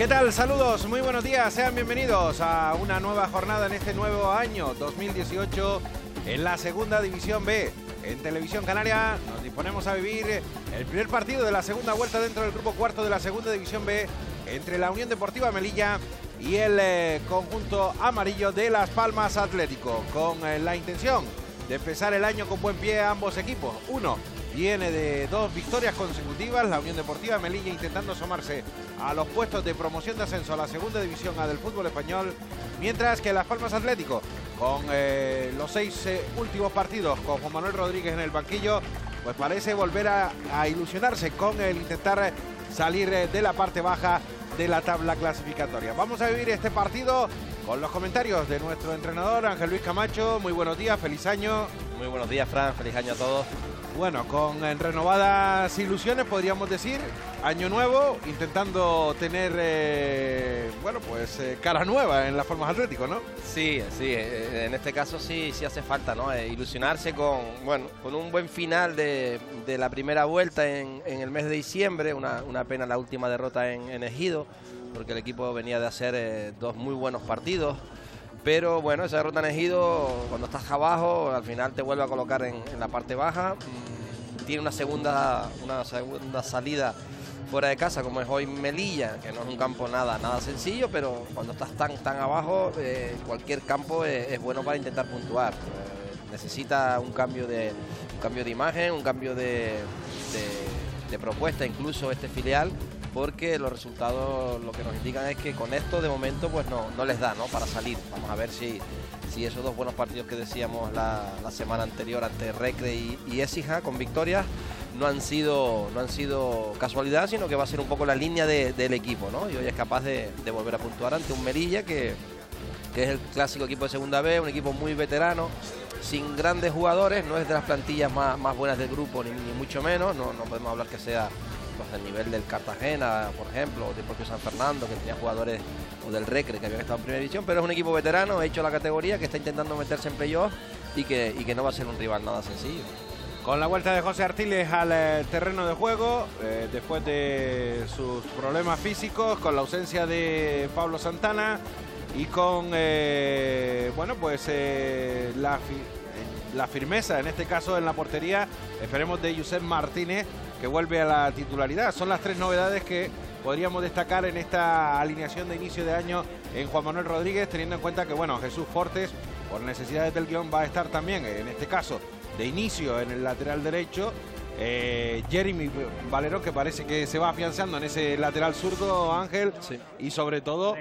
¿Qué tal? Saludos, muy buenos días, sean bienvenidos a una nueva jornada en este nuevo año 2018 en la Segunda División B. En Televisión Canaria nos disponemos a vivir el primer partido de la segunda vuelta dentro del grupo cuarto de la Segunda División B entre la Unión Deportiva Melilla y el conjunto amarillo de Las Palmas Atlético, con la intención de empezar el año con buen pie a ambos equipos. Uno viene de 2 victorias consecutivas, la Unión Deportiva Melilla intentando asomarse a los puestos de promoción de ascenso a la Segunda División A del fútbol español, mientras que Las Palmas Atlético, con los 6 últimos partidos con Juan Manuel Rodríguez en el banquillo, pues parece volver a ilusionarse con el intentar salir de la parte baja de la tabla clasificatoria. Vamos a vivir este partido con los comentarios de nuestro entrenador Ángel Luis Camacho. Muy buenos días, feliz año. Muy buenos días, Fran, feliz año a todos. Bueno, con renovadas ilusiones, podríamos decir, año nuevo, intentando tener, cara nueva en Las Palmas Atlético, ¿no? Sí, en este caso sí hace falta, ¿no? Ilusionarse con un buen final de la primera vuelta en el mes de diciembre, una pena la última derrota en Ejido, porque el equipo venía de hacer 2 muy buenos partidos. Pero bueno, esa derrota en Ejido, cuando estás abajo, al final te vuelve a colocar en la parte baja. Tiene una segunda salida fuera de casa, como es hoy Melilla, que no es un campo nada sencillo, pero cuando estás tan abajo, cualquier campo es bueno para intentar puntuar. Necesita un cambio de imagen, un cambio de propuesta, incluso este filial, porque los resultados lo que nos indican es que con esto de momento pues no les da, ¿no?, para salir. Vamos a ver si esos 2 buenos partidos que decíamos la semana anterior ante Recre y Écija con victorias no han sido casualidad, sino que va a ser un poco la línea del equipo, ¿no? Y hoy es capaz de volver a puntuar ante un Melilla que es el clásico equipo de Segunda B, un equipo muy veterano, sin grandes jugadores, no es de las plantillas más buenas del grupo, ni mucho menos. No podemos hablar que sea del nivel del Cartagena, por ejemplo, o del propio San Fernando, que tenía jugadores, o del Recre, que habían estado en primera división, pero es un equipo veterano, hecho la categoría, que está intentando meterse en playoff y que no va a ser un rival nada sencillo. Con la vuelta de José Artiles al terreno de juego, después de sus problemas físicos, con la ausencia de Pablo Santana y con la firmeza, en este caso en la portería, esperemos, de Josep Martínez, que vuelve a la titularidad. Son las 3 novedades que podríamos destacar en esta alineación de inicio de año en Juan Manuel Rodríguez, teniendo en cuenta que Jesús Fortes, por necesidades del guión, va a estar también, en este caso, de inicio en el lateral derecho. Jeremy Valerón, que parece que se va afianzando en ese lateral zurdo, Ángel, sí. Y sobre todo,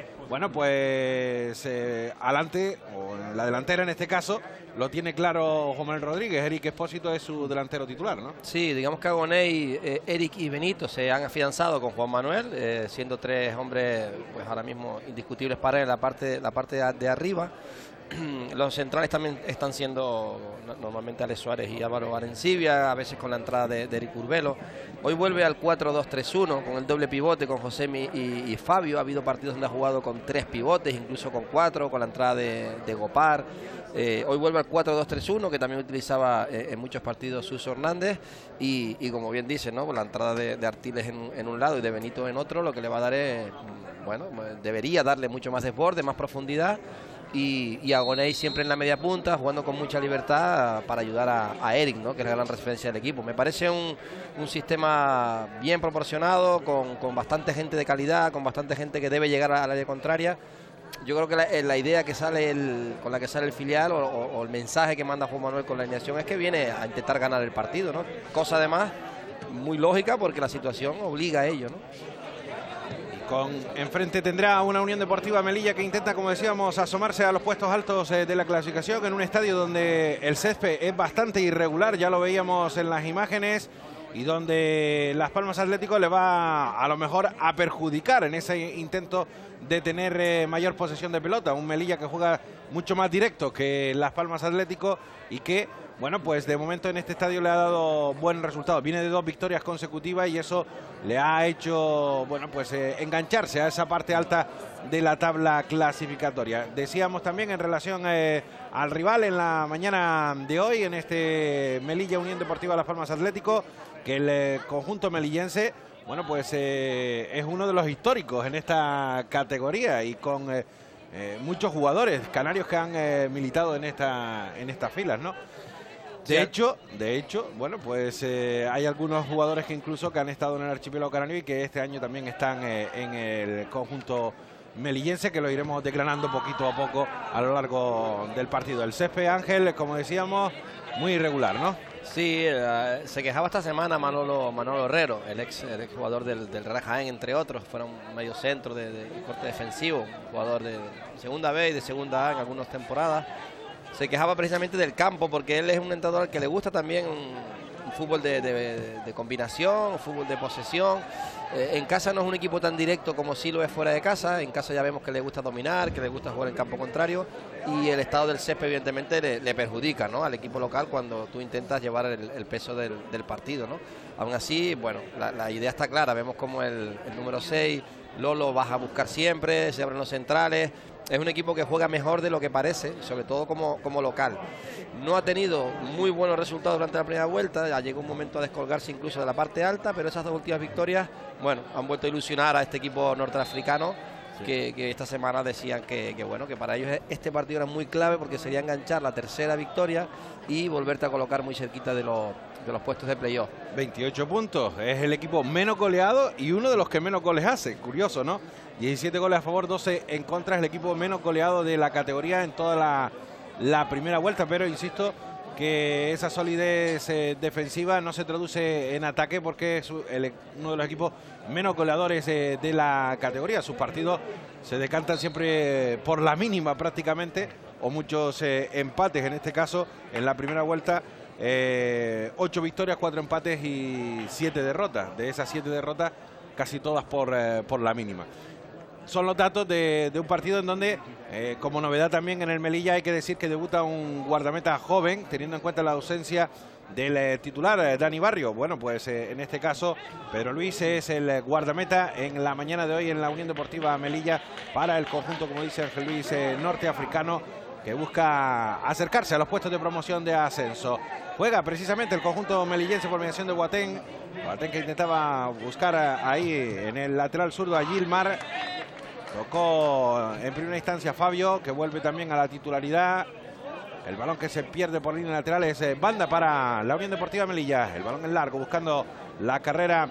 adelante, o en la delantera en este caso, lo tiene claro Juan Manuel Rodríguez. Eric Espósito es su delantero titular, ¿no? Sí, digamos que Agoney, Eric y Benito se han afianzado con Juan Manuel, siendo 3 hombres pues ahora mismo indiscutibles para él en la parte de arriba. Los centrales también están siendo normalmente Alex Suárez y Álvaro Arencibia, a veces con la entrada de Eric Urbelo. Hoy vuelve al 4-2-3-1 con el doble pivote con Josemi y Fabio. Ha habido partidos donde ha jugado con 3 pivotes, incluso con 4, con la entrada de Gopar. Hoy vuelve al 4-2-3-1, que también utilizaba en muchos partidos Suso Hernández, y como bien dice, ¿no?, con la entrada de Artiles en un lado y de Benito en otro, lo que le va a dar es, debería darle mucho más desborde, más profundidad. Y Agoney siempre en la media punta, jugando con mucha libertad para ayudar a Eric, ¿no?, que es la gran referencia del equipo. Me parece un sistema bien proporcionado, con bastante gente de calidad, con bastante gente que debe llegar al área contraria. Yo creo que la idea que sale con la que sale el filial, o el mensaje que manda Juan Manuel con la alineación, es que viene a intentar ganar el partido, ¿no? Cosa además muy lógica, porque la situación obliga a ello, ¿no? Enfrente tendrá una Unión Deportiva Melilla que intenta, como decíamos, asomarse a los puestos altos de la clasificación, en un estadio donde el césped es bastante irregular, ya lo veíamos en las imágenes, y donde Las Palmas Atlético le va a lo mejor a perjudicar en ese intento de tener mayor posesión de pelota. Un Melilla que juega mucho más directo que Las Palmas Atlético y que bueno, pues de momento en este estadio le ha dado buen resultado. Viene de 2 victorias consecutivas y eso le ha hecho, bueno, pues engancharse a esa parte alta de la tabla clasificatoria. Decíamos también en relación al rival en la mañana de hoy, en este Melilla Unión Deportiva Las Palmas Atlético, que el conjunto melillense, bueno, pues es uno de los históricos en esta categoría y con muchos jugadores canarios que han militado en estas filas, ¿no? De hecho, bueno, pues hay algunos jugadores que incluso que han estado en el archipiélago canario y que este año también están en el conjunto melillense, que lo iremos declarando poquito a poco a lo largo del partido. El césped, Ángel, como decíamos, muy irregular, ¿no? Sí, se quejaba esta semana Manolo Herrero, el ex jugador del Real Jaén, entre otros. Fuera un medio centro de corte defensivo, jugador de segunda B y de segunda A en algunas temporadas. Se quejaba precisamente del campo, porque él es un entrenador al que le gusta también un fútbol de combinación, un fútbol de posesión. En casa no es un equipo tan directo como sí lo es fuera de casa. En casa ya vemos que le gusta dominar, que le gusta jugar en campo contrario, y el estado del césped evidentemente le perjudica, ¿no?, al equipo local cuando tú intentas llevar el peso del partido, ¿no? Aún así, bueno, la idea está clara. Vemos como el número 6, Lolo, baja a buscar siempre, se abren los centrales. Es un equipo que juega mejor de lo que parece, sobre todo como local. No ha tenido muy buenos resultados durante la primera vuelta, ya llegó un momento a descolgarse incluso de la parte alta, pero esas 2 últimas victorias, bueno, han vuelto a ilusionar a este equipo norteafricano, sí, que esta semana decían que bueno, que para ellos este partido era muy clave porque sería enganchar la tercera victoria y volverte a colocar muy cerquita de los puestos de playoff. 28 puntos, es el equipo menos goleado y uno de los que menos goles hace, curioso, ¿no? 17 goles a favor, 12 en contra, es el equipo menos goleado de la categoría en toda la primera vuelta, pero insisto que esa solidez defensiva no se traduce en ataque porque es uno de los equipos menos goleadores de la categoría. Sus partidos se decantan siempre por la mínima prácticamente, o muchos empates. En este caso, en la primera vuelta, 8 victorias, 4 empates y 7 derrotas. De esas 7 derrotas, casi todas por la mínima. Son los datos de un partido en donde, como novedad también en el Melilla, hay que decir que debuta un guardameta joven, teniendo en cuenta la ausencia del titular, Dani Barrio. Bueno, pues en este caso, Pedro Luis es el guardameta en la mañana de hoy en la Unión Deportiva Melilla para el conjunto, como dice Ángel Luis, norteafricano, que busca acercarse a los puestos de promoción de ascenso. Juega precisamente el conjunto melillense por mediación de Guatén. Guatén que intentaba buscar ahí en el lateral zurdo a Gilmar. Tocó en primera instancia Fabio, que vuelve también a la titularidad. El balón que se pierde por línea lateral es banda para la Unión Deportiva Melilla. El balón es largo, buscando la carrera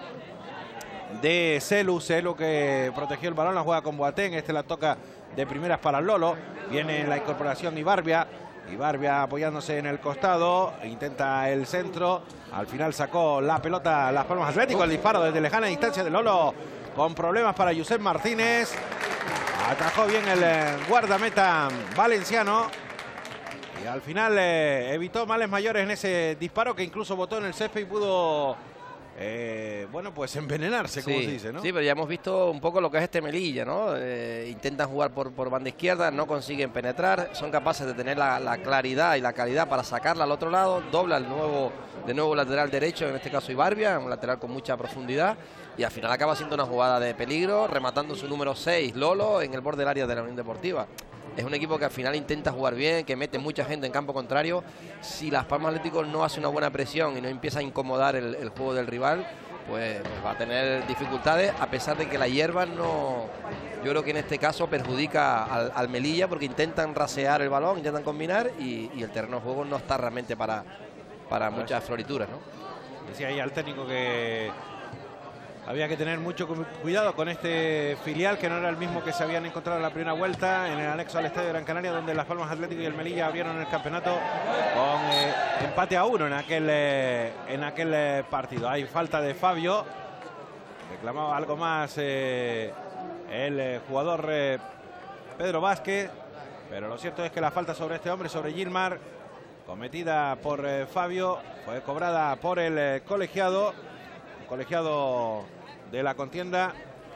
de Celu. Celu que protegió el balón, la juega con Boateng. Este la toca de primeras para Lolo. Viene la incorporación Ibarbia. Ibarbia apoyándose en el costado. Intenta el centro. Al final sacó la pelota Las Palmas Atlético. El disparo desde lejana distancia de Lolo, con problemas para Josep Martínez. Atajó bien el guardameta valenciano y al final evitó males mayores en ese disparo, que incluso botó en el césped y pudo bueno, pues envenenarse, como se dice, ¿no? Sí, pero ya hemos visto un poco lo que es este Melilla, ¿no? Intentan jugar por banda izquierda, no consiguen penetrar, son capaces de tener la claridad y la calidad para sacarla al otro lado. Dobla de nuevo lateral derecho, en este caso Ibarbia, un lateral con mucha profundidad, y al final acaba siendo una jugada de peligro, rematando su número 6, Lolo, en el borde del área de la Unión Deportiva. Es un equipo que al final intenta jugar bien, que mete mucha gente en campo contrario. Si Las Palmas Atlético no hace una buena presión y no empieza a incomodar el juego del rival, pues va a tener dificultades, a pesar de que la hierba no, yo creo que en este caso perjudica al Melilla, porque intentan rasear el balón, intentan combinar y el terreno de juego no está realmente para muchas florituras, ¿no? Decía ahí al técnico que había que tener mucho cuidado con este filial, que no era el mismo que se habían encontrado en la primera vuelta en el anexo al Estadio de Gran Canaria, donde Las Palmas Atlético y el Melilla abrieron el campeonato con empate a 1 en aquel partido. Hay falta de Fabio, reclamaba algo más el jugador Pedro Vázquez, pero lo cierto es que la falta sobre este hombre, sobre Gilmar, cometida por Fabio, fue cobrada por el colegiado de la contienda,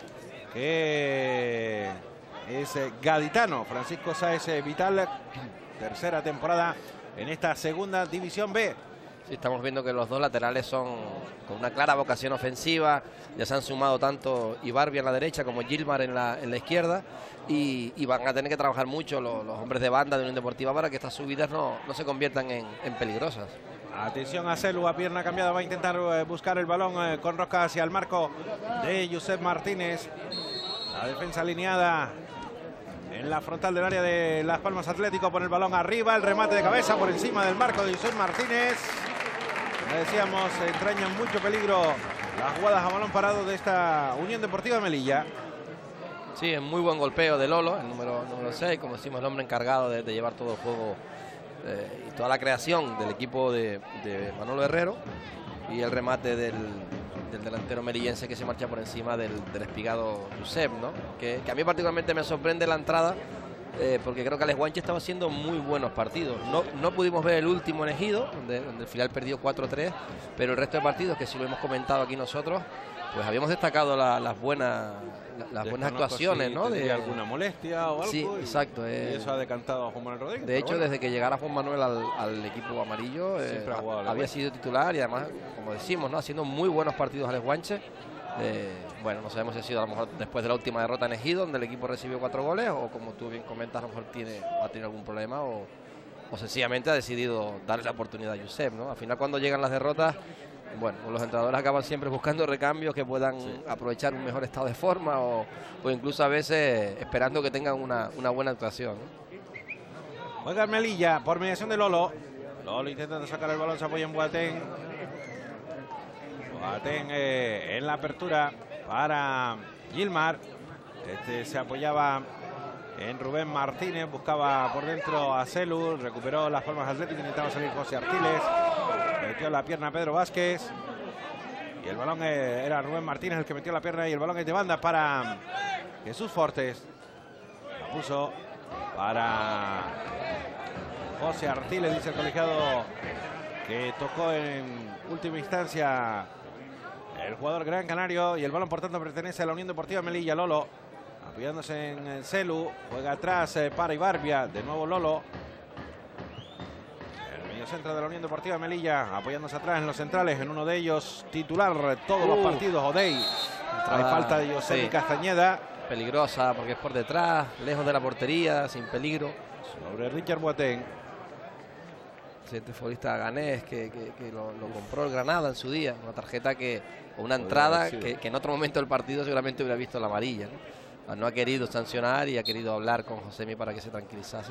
que es gaditano, Francisco Sáez Vital, tercera temporada en esta segunda división B. Sí, estamos viendo que los dos laterales son con una clara vocación ofensiva. Ya se han sumado tanto Ibarbi en la derecha como Gilmar en la izquierda. Y van a tener que trabajar mucho los hombres de banda de Unión Deportiva para que estas subidas no se conviertan en peligrosas. Atención a Celu, a pierna cambiada, va a intentar buscar el balón con rosca hacia el marco de Josep Martínez. La defensa alineada en la frontal del área de Las Palmas Atlético, pone el balón arriba, el remate de cabeza por encima del marco de Josep Martínez. Como decíamos, entrañan mucho peligro las jugadas a balón parado de esta Unión Deportiva de Melilla. Sí, es muy buen golpeo de Lolo, el número 6, como decimos, el hombre encargado de llevar todo el juego y toda la creación del equipo de Manolo Herrero, y el remate del delantero melillense que se marcha por encima del espigado Josep, ¿no? Que a mí particularmente me sorprende la entrada, porque creo que Alex Guanche estaba haciendo muy buenos partidos. No pudimos ver el último en Ejido, donde el final perdió 4-3, pero el resto de partidos, que sí lo hemos comentado aquí nosotros, pues habíamos destacado las buenas actuaciones, si ¿no? De alguna molestia o algo. Sí, exacto. Y eso ha decantado a Juan Manuel Rodríguez. De hecho, desde que llegara Juan Manuel al equipo amarillo, había sido titular y además, como decimos, ¿no? Haciendo muy buenos partidos Alex Guanche. Bueno, no sabemos si ha sido a lo mejor después de la última derrota en Ejido, donde el equipo recibió 4 goles, o como tú bien comentas, a lo mejor ha tenido algún problema, o sencillamente ha decidido darle la oportunidad a Josep, ¿no? Al final, cuando llegan las derrotas, bueno, los entrenadores acaban siempre buscando recambios que puedan aprovechar un mejor estado de forma, o incluso a veces esperando que tengan una buena actuación, ¿no? Juega Melilla por mediación de Lolo. Lolo intentando sacar el balón, se apoya en Boateng. Boateng en la apertura para Gilmar. Este se apoyaba en Rubén Martínez, buscaba por dentro a Celu, recuperó Las Palmas Atlético, intentaba salir José Artiles, metió la pierna a Pedro Vázquez y el balón era Rubén Martínez el que metió la pierna, y el balón es de banda para Jesús Fortes. La puso para José Artiles, dice el colegiado que tocó en última instancia el jugador gran canario, y el balón por tanto pertenece a la Unión Deportiva Melilla. Lolo apoyándose en Celu, juega atrás para Ibarbia, de nuevo Lolo. El mediocentro de la Unión Deportiva Melilla apoyándose atrás en los centrales, en uno de ellos titular todos los partidos, Odey. Hay falta de Josemi Castañeda. Peligrosa porque es por detrás, lejos de la portería, sin peligro. Sobre Richard Boateng. Este futbolista ganés que lo compró el Granada en su día, una tarjeta una entrada que en otro momento del partido seguramente hubiera visto la amarilla, ¿no? No ha querido sancionar y ha querido hablar con Josemi para que se tranquilizase.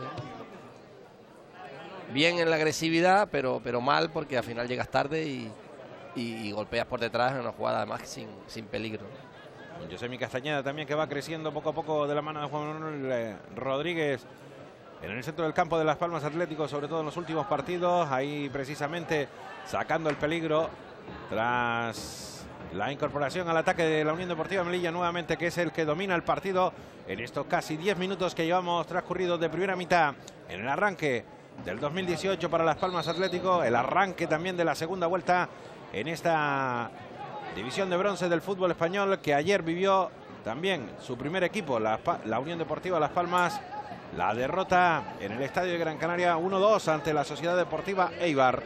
Bien en la agresividad, pero mal porque al final llegas tarde y golpeas por detrás en una jugada además sin peligro. Josemi Castañeda también, que va creciendo poco a poco de la mano de Juan Manuel Rodríguez en el centro del campo de Las Palmas Atlético, sobre todo en los últimos partidos, ahí precisamente sacando el peligro tras la incorporación al ataque de la Unión Deportiva Melilla nuevamente, que es el que domina el partido en estos casi 10 minutos que llevamos transcurridos de primera mitad en el arranque del 2018 para Las Palmas Atlético, el arranque también de la segunda vuelta en esta división de bronce del fútbol español, que ayer vivió también su primer equipo, la Unión Deportiva Las Palmas, la derrota en el estadio de Gran Canaria 1-2 ante la Sociedad Deportiva Eibar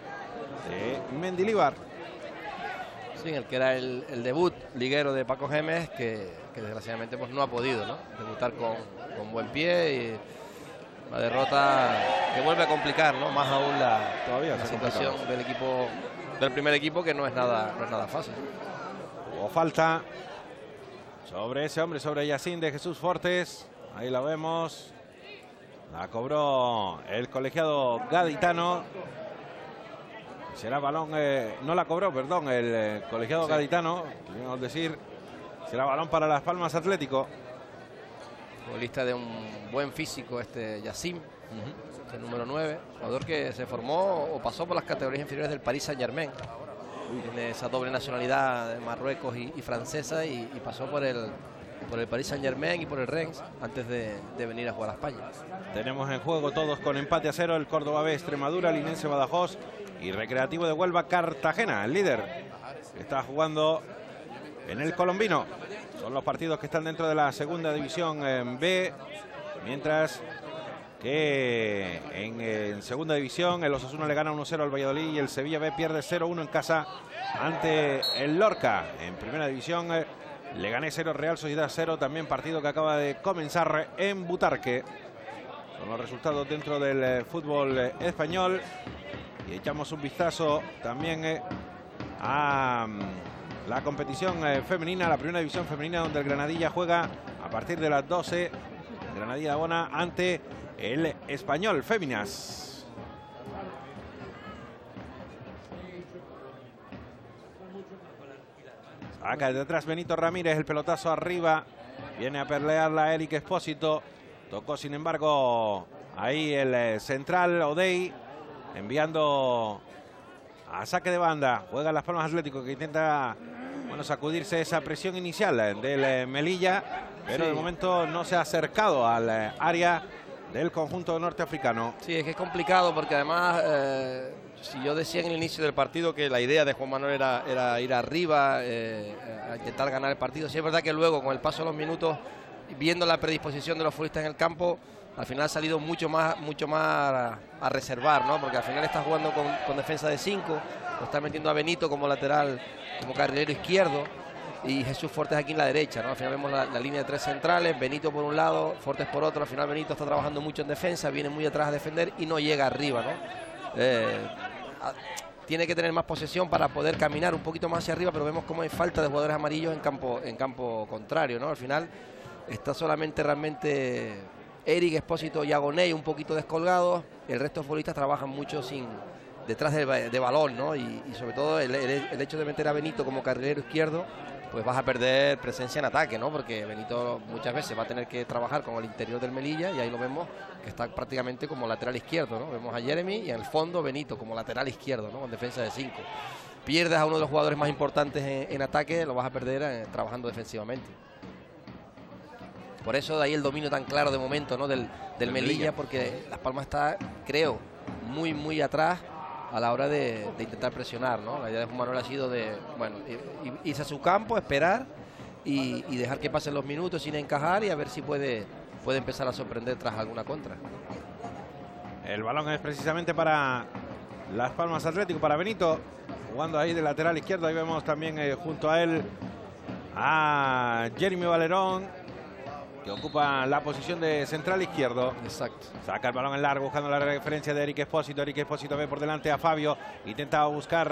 de Mendilibar. Sí, el que era el debut liguero de Paco Gémez, que desgraciadamente pues no ha podido, ¿no?, debutar con buen pie, y la derrota que vuelve a complicar, ¿no?, más aún la situación del primer equipo, que no es nada fácil. Hubo falta sobre ese hombre, sobre Yacín de Jesús Fortes. Ahí la vemos. La cobró el colegiado gaditano. Será balón, no la cobró, perdón, el colegiado gaditano. Queremos decir, será balón para Las Palmas Atlético. Futbolista de un buen físico, Yacine, el número 9. Jugador que se formó o pasó por las categorías inferiores del Paris Saint-Germain. Tiene esa doble nacionalidad de Marruecos y francesa, y pasó por el Paris Saint-Germain y por el Rennes antes de venir a jugar a España. Tenemos en juego todos con empate a 0 el Córdoba B Extremadura, Linense Badajoz y Recreativo de Huelva Cartagena. El líder está jugando en el Colombino. Son los partidos que están dentro de la segunda división B, mientras que en segunda división el Osasuna le gana 1-0 al Valladolid y el Sevilla B pierde 0-1 en casa ante el Lorca. En primera división Leganés 0, Real Sociedad 0, también partido que acaba de comenzar en Butarque. Son los resultados dentro del fútbol español. Y echamos un vistazo también a la competición femenina, la primera división femenina, donde el Granadilla juega a partir de las 12. Granadilla Bona ante el Español Féminas. Saca desde atrás Benito Ramírez, el pelotazo arriba. Viene a pelearla Eric Espósito. Tocó sin embargo ahí el central O'Day, enviando a saque de banda. Juega Las Palmas Atlético, que intenta, bueno, sacudirse esa presión inicial del Melilla, pero de momento no se ha acercado al área del conjunto norteafricano. Sí, es que es complicado porque además, si yo decía en el inicio del partido que la idea de Juan Manuel era ir arriba, a intentar ganar el partido, sí es verdad que luego con el paso de los minutos, viendo la predisposición de los futbolistas en el campo, al final ha salido mucho más a reservar, ¿no? Porque al final está jugando con defensa de 5, lo está metiendo a Benito como lateral, como carrilero izquierdo, y Jesús Fortes aquí en la derecha, ¿no? Al final vemos la línea de 3 centrales, Benito por un lado, Fortes por otro. Al final Benito está trabajando mucho en defensa, viene muy atrás a defender y no llega arriba, ¿no? Tiene que tener más posesión para poder caminar un poquito más hacia arriba, pero vemos cómo hay falta de jugadores amarillos en campo contrario, ¿no? Al final está solamente realmente Eric Espósito y Agoney un poquito descolgados. El resto de futbolistas trabajan mucho detrás de balón, ¿no? Y sobre todo el hecho de meter a Benito como carrilero izquierdo, pues vas a perder presencia en ataque, ¿no? Porque Benito muchas veces va a tener que trabajar con el interior del Melilla, y ahí lo vemos que está prácticamente como lateral izquierdo, ¿no? Vemos a Jeremy y en el fondo Benito como lateral izquierdo, ¿no? Con defensa de 5. Pierdes a uno de los jugadores más importantes en ataque, lo vas a perder trabajando defensivamente. Por eso de ahí el dominio tan claro de momento, ¿no? del Melilla, porque Las Palmas está, creo, muy atrás a la hora de intentar presionar, ¿no? La idea de Juan Manuel ha sido de, bueno, irse a su campo, esperar y dejar que pasen los minutos sin encajar, y a ver si puede empezar a sorprender tras alguna contra. El balón es precisamente para Las Palmas Atlético, para Benito, jugando ahí de lateral izquierdo. Ahí vemos también junto a él a Jeremy Valerón, que ocupa la posición de central izquierdo. Exacto. Saca el balón en largo, buscando la referencia de Eric Espósito. Eric Espósito ve por delante a Fabio. Intenta buscar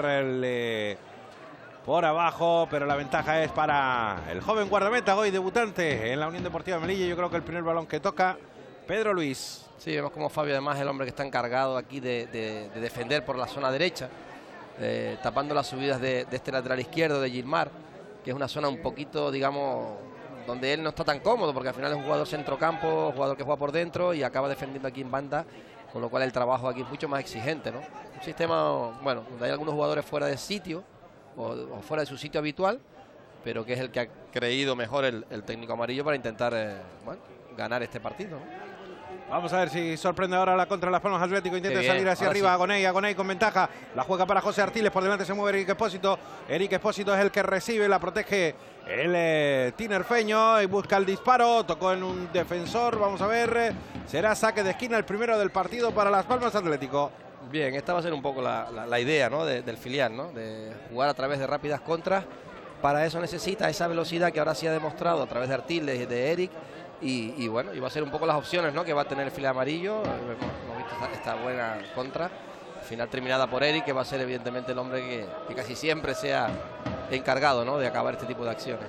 por abajo, pero la ventaja es para el joven guardameta, hoy debutante en la Unión Deportiva Melilla. Yo creo que el primer balón que toca Pedro Luis. Sí, vemos como Fabio además es el hombre que está encargado aquí de defender por la zona derecha, tapando las subidas de este lateral izquierdo de Gilmar, que es una zona un poquito, digamos, donde él no está tan cómodo, porque al final es un jugador centrocampo, jugador que juega por dentro y acaba defendiendo aquí en banda, con lo cual el trabajo aquí es mucho más exigente, ¿no? Un sistema, bueno, donde hay algunos jugadores fuera de sitio o fuera de su sitio habitual, pero que es el que ha creído mejor el técnico amarillo para intentar bueno, ganar este partido, ¿no? Vamos a ver si sorprende ahora la contra de Las Palmas Atlético. Intenta salir hacia arriba. Sí. Agoney con ventaja. La juega para José Artiles. Por delante se mueve Eric Espósito. Eric Espósito es el que recibe, la protege el tinerfeño y busca el disparo. Tocó en un defensor. Vamos a ver. Será saque de esquina, el primero del partido para Las Palmas Atlético. Bien, esta va a ser un poco la idea, ¿no? del filial, ¿no? De jugar a través de rápidas contras. Para eso necesita esa velocidad que ahora sí ha demostrado a través de Artiles y de Eric. Y bueno, y va a ser un poco las opciones, ¿no? Que va a tener el filial amarillo. Hemos visto esta buena contra, final terminada por Eric, que va a ser evidentemente el hombre que casi siempre sea encargado, ¿no? De acabar este tipo de acciones.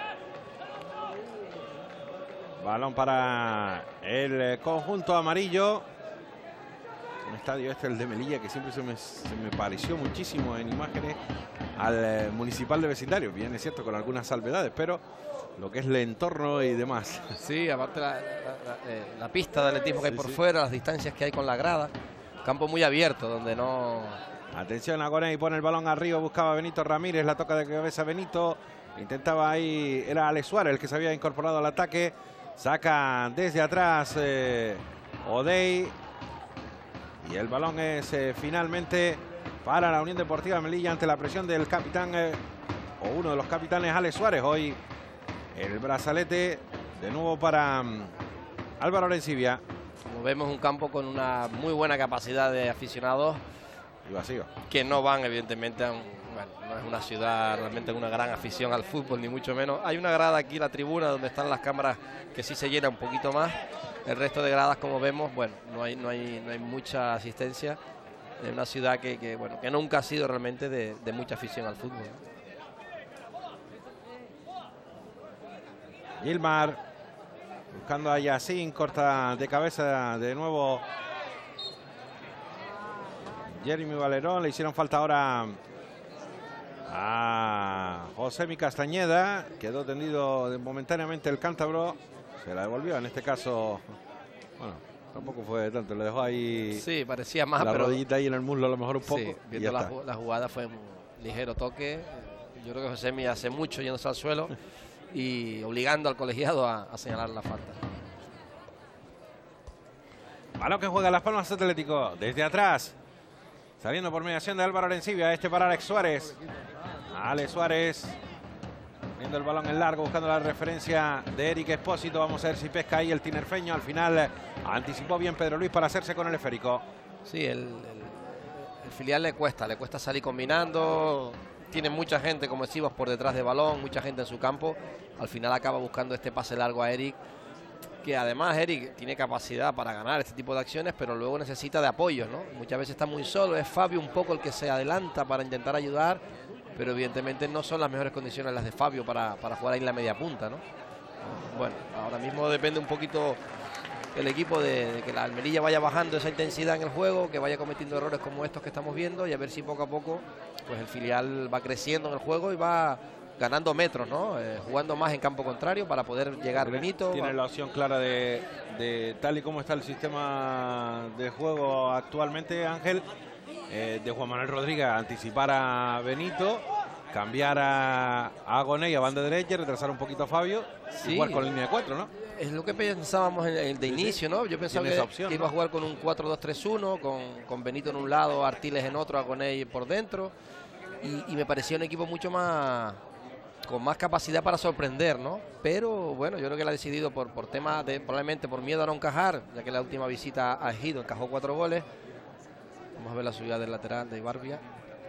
Balón para el conjunto amarillo. Un estadio el de Melilla, que siempre se me pareció muchísimo en imágenes al municipal de vecindario. Bien, es cierto, con algunas salvedades, pero lo que es el entorno y demás. Sí, aparte la pista de atletismo que hay por fuera, las distancias que hay con la grada. Campo muy abierto, donde no... Atención, Agoney pone el balón arriba, buscaba a Benito Ramírez, la toca de cabeza Benito. Intentaba ahí, era Alex Suárez el que se había incorporado al ataque. Saca desde atrás O'Day. Y el balón es finalmente para la Unión Deportiva Melilla ante la presión del capitán, o uno de los capitanes, Alex Suárez. Hoy el brazalete de nuevo para Álvaro Arencibia. Como vemos, un campo con una muy buena capacidad de aficionados. Y vacío. Que no van, evidentemente, bueno, no es una ciudad realmente con una gran afición al fútbol, ni mucho menos. Hay una grada aquí, la tribuna, donde están las cámaras, que sí se llena un poquito más. El resto de gradas, como vemos, bueno, no hay mucha asistencia. Es una ciudad que nunca ha sido realmente de mucha afición al fútbol. Gilmar buscando a Yacine, corta de cabeza de nuevo Jeremy Valerón. Le hicieron falta ahora a Josemi Castañeda. Quedó tendido momentáneamente el cántabro. Se la devolvió, en este caso, bueno, tampoco fue tanto, le dejó ahí. Sí, parecía más, la pero rodillita ahí en el muslo a lo mejor un poco. Sí, viendo la jugada fue un ligero toque. Yo creo que Josemi hace mucho yéndose al suelo y obligando al colegiado a señalar la falta. Balón que juega Las Palmas Atlético desde atrás. Saliendo por mediación de Álvaro Arencibia. Este para Alex Suárez. Alex Suárez. Viendo el balón en largo, buscando la referencia de Eric Espósito. Vamos a ver si pesca ahí el tinerfeño. Al final anticipó bien Pedro Luis para hacerse con el esférico. Sí, el filial le cuesta salir combinando. Tiene mucha gente, como decimos, por detrás de balón, mucha gente en su campo. Al final acaba buscando este pase largo a Eric, que además Eric tiene capacidad para ganar este tipo de acciones, pero luego necesita de apoyo, ¿no? Muchas veces está muy solo, es Fabio un poco el que se adelanta para intentar ayudar, pero evidentemente no son las mejores condiciones las de Fabio para jugar ahí en la media punta, ¿no? Bueno, ahora mismo depende un poquito el equipo de que la Almería vaya bajando esa intensidad en el juego, que vaya cometiendo errores como estos que estamos viendo, y a ver si poco a poco pues el filial va creciendo en el juego y va ganando metros, ¿no? Jugando más en campo contrario para poder llegar Benito. Tiene la opción clara de tal y como está el sistema de juego actualmente, Ángel, de Juan Manuel Rodríguez, anticipar a Benito, cambiar a Agoné a banda derecha, retrasar un poquito a Fabio, sí, y jugar con línea de 4, ¿no? Es lo que pensábamos de inicio, ¿no? Yo pensaba que opción, iba a jugar con un 4-2-3-1, con Benito en un lado, Artiles en otro, Agoné por dentro, y me parecía un equipo mucho más con más capacidad para sorprender, ¿no? Pero bueno, yo creo que él ha decidido por tema de, probablemente por miedo a no encajar, ya que la última visita a Ejido encajó 4 goles. Vamos a ver la subida del lateral de Ibarbia.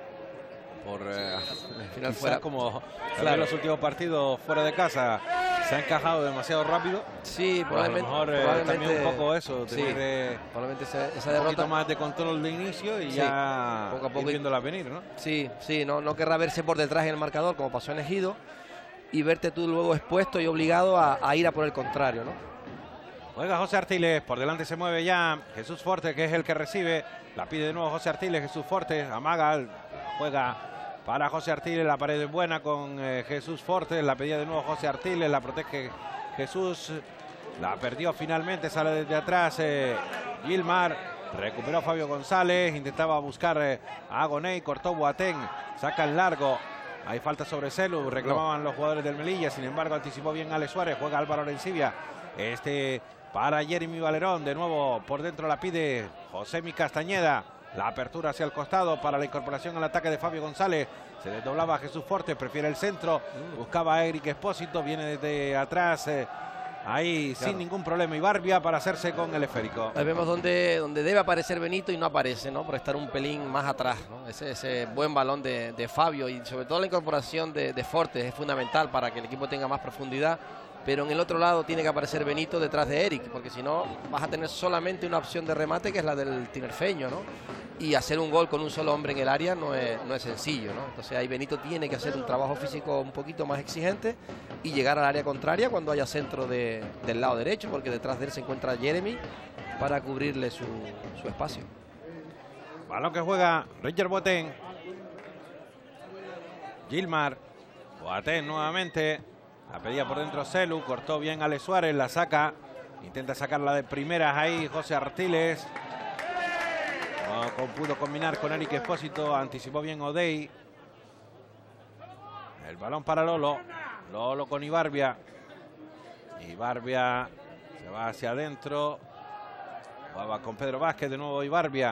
Por al final fuera como claro, los últimos partidos fuera de casa se ha encajado demasiado rápido. Sí, probablemente, a lo mejor también un poco eso, sí, tener probablemente esa un derrota poquito más de control de inicio y sí, ya poco a poco ir viéndola venir, ¿no? Sí, no querrá verse por detrás en el marcador como pasó en Ejido y verte tú luego expuesto y obligado a ir a por el contrario, ¿no? Juega José Artiles, por delante se mueve ya Jesús Fortes, que es el que recibe, la pide de nuevo José Artiles, Jesús Fortes, amaga, juega para José Artiles, la pared es buena con Jesús Fortes, la pedía de nuevo José Artiles, la protege Jesús, la perdió finalmente, sale desde atrás Gilmar, recuperó Fabio González, intentaba buscar a Agoné, cortó Boateng, saca en largo, hay falta sobre Celu, reclamaban los jugadores del Melilla, sin embargo anticipó bien Alex Suárez, juega Álvaro Arencibia, para Jeremy Valerón, de nuevo por dentro la pide Josemi Castañeda. La apertura hacia el costado para la incorporación al ataque de Fabio González. Se desdoblaba a Jesús Fortes, prefiere el centro. Buscaba a Eric Espósito, viene desde atrás. Ahí claro, sin ningún problema Ibarbia para hacerse con el esférico. Ahí vemos donde debe aparecer Benito y no aparece, ¿no? Por estar un pelín más atrás, ¿no? Ese buen balón de Fabio y sobre todo la incorporación de Fortes es fundamental para que el equipo tenga más profundidad. Pero en el otro lado tiene que aparecer Benito detrás de Eric, porque si no vas a tener solamente una opción de remate que es la del tinerfeño, ¿no? Y hacer un gol con un solo hombre en el área no es sencillo, ¿no? Entonces ahí Benito tiene que hacer un trabajo físico un poquito más exigente y llegar al área contraria cuando haya centro del lado derecho, porque detrás de él se encuentra Jeremy para cubrirle su espacio. Balón que juega Roger Boateng. Gilmar. Boateng nuevamente. La pedía por dentro Celu, cortó bien Alex Suárez, la saca, intenta sacarla de primeras ahí José Artiles. No pudo combinar con Eric Espósito, anticipó bien O'Day. El balón para Lolo, Lolo con Ibarbia. Ibarbia se va hacia adentro, va con Pedro Vázquez, de nuevo Ibarbia.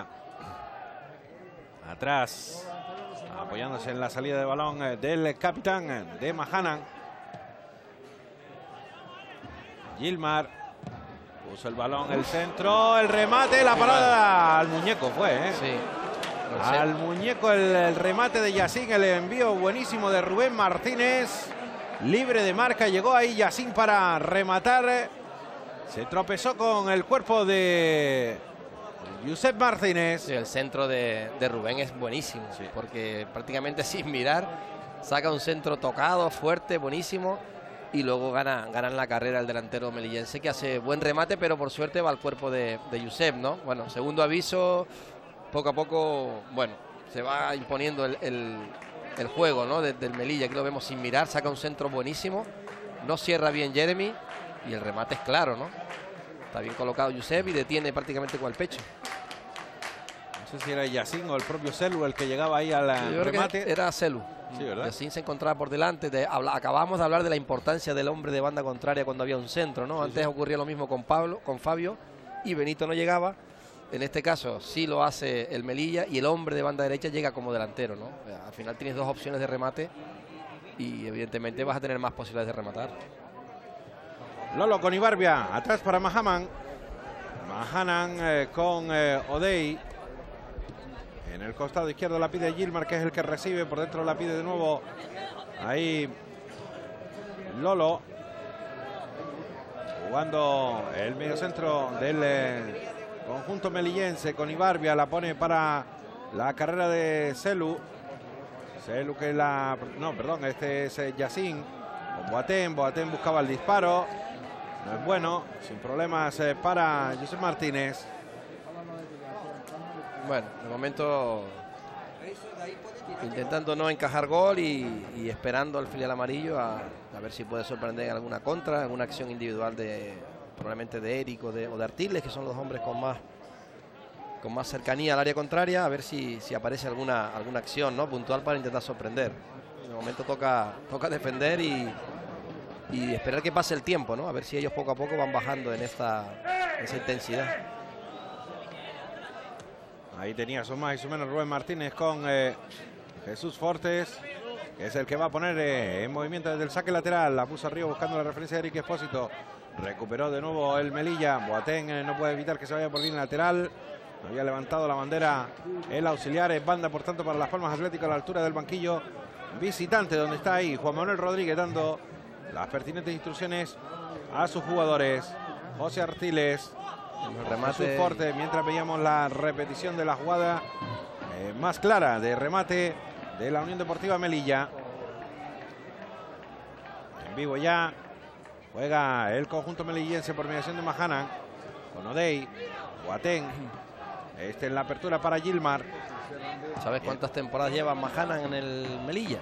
Atrás, apoyándose en la salida de balón del capitán de Mahanan. Gilmar Puso el balón, el centro, el remate, la parada al muñeco fue, ¿eh? Sí. Al muñeco el remate de Yacine, el envío buenísimo de Rubén Martínez. Libre de marca, llegó ahí Yacine para rematar. Se tropezó con el cuerpo de Josep Martínez. Sí, el centro de Rubén es buenísimo, sí, porque prácticamente sin mirar saca un centro tocado, fuerte, buenísimo. Y luego gana en la carrera el delantero melillense, que hace buen remate, pero por suerte va al cuerpo de Josep, ¿no? Bueno, segundo aviso. Poco a poco, bueno, se va imponiendo el juego, ¿no? Del Melilla. Aquí lo vemos sin mirar, saca un centro buenísimo, no cierra bien Jeremy y el remate es claro, ¿no? Está bien colocado Josep y detiene prácticamente con el pecho. No sé si era Yacine o el propio Celu el que llegaba ahí al remate. Era Celu. Sí, ¿verdad? Yacine se encontraba por delante. Acabamos de hablar de la importancia del hombre de banda contraria cuando había un centro, ¿no? Antes ocurría lo mismo con Fabio y Benito no llegaba. En este caso sí lo hace el Melilla y el hombre de banda derecha llega como delantero, ¿no? Al final tienes dos opciones de remate y evidentemente vas a tener más posibilidades de rematar. Lolo con Ibarbia, atrás para Mahaman. Mahanan con O'Day. En el costado izquierdo la pide Gilmar, que es el que recibe. Por dentro la pide de nuevo ahí Lolo. Jugando el mediocentro del conjunto melillense con Ibarbia, la pone para la carrera de Celu. Celu que la... No, perdón, este es Yacine. Con Boateng. Boateng buscaba el disparo. No es bueno. Sin problemas para Josep Martínez. Bueno, de momento intentando no encajar gol y esperando al filial amarillo a ver si puede sorprender en alguna contra, alguna acción individual probablemente de Eric o de Artiles, que son los hombres con más cercanía al área contraria, a ver si aparece alguna acción, ¿no? Puntual para intentar sorprender. De momento toca defender y esperar que pase el tiempo, ¿no? A ver si ellos poco a poco van bajando en esa intensidad. Ahí tenía su más y su menos Rubén Martínez con Jesús Fortes, que es el que va a poner en movimiento desde el saque lateral. La puso arriba buscando la referencia de Eric Espósito. Recuperó de nuevo el Melilla. Boateng no puede evitar que se vaya por línea lateral. Había levantado la bandera el auxiliar. Es banda, por tanto, para Las Palmas Atlético a la altura del banquillo visitante, donde está ahí Juan Manuel Rodríguez dando las pertinentes instrucciones a sus jugadores. José Artiles, Jesús Fortes, mientras veíamos la repetición de la jugada más clara de remate de la Unión Deportiva Melilla. En vivo ya. Juega el conjunto melillense por mediación de Mahanan. Con O'Day, Boateng. En la apertura para Gilmar. ¿Sabes cuántas temporadas lleva Mahanan en el Melilla?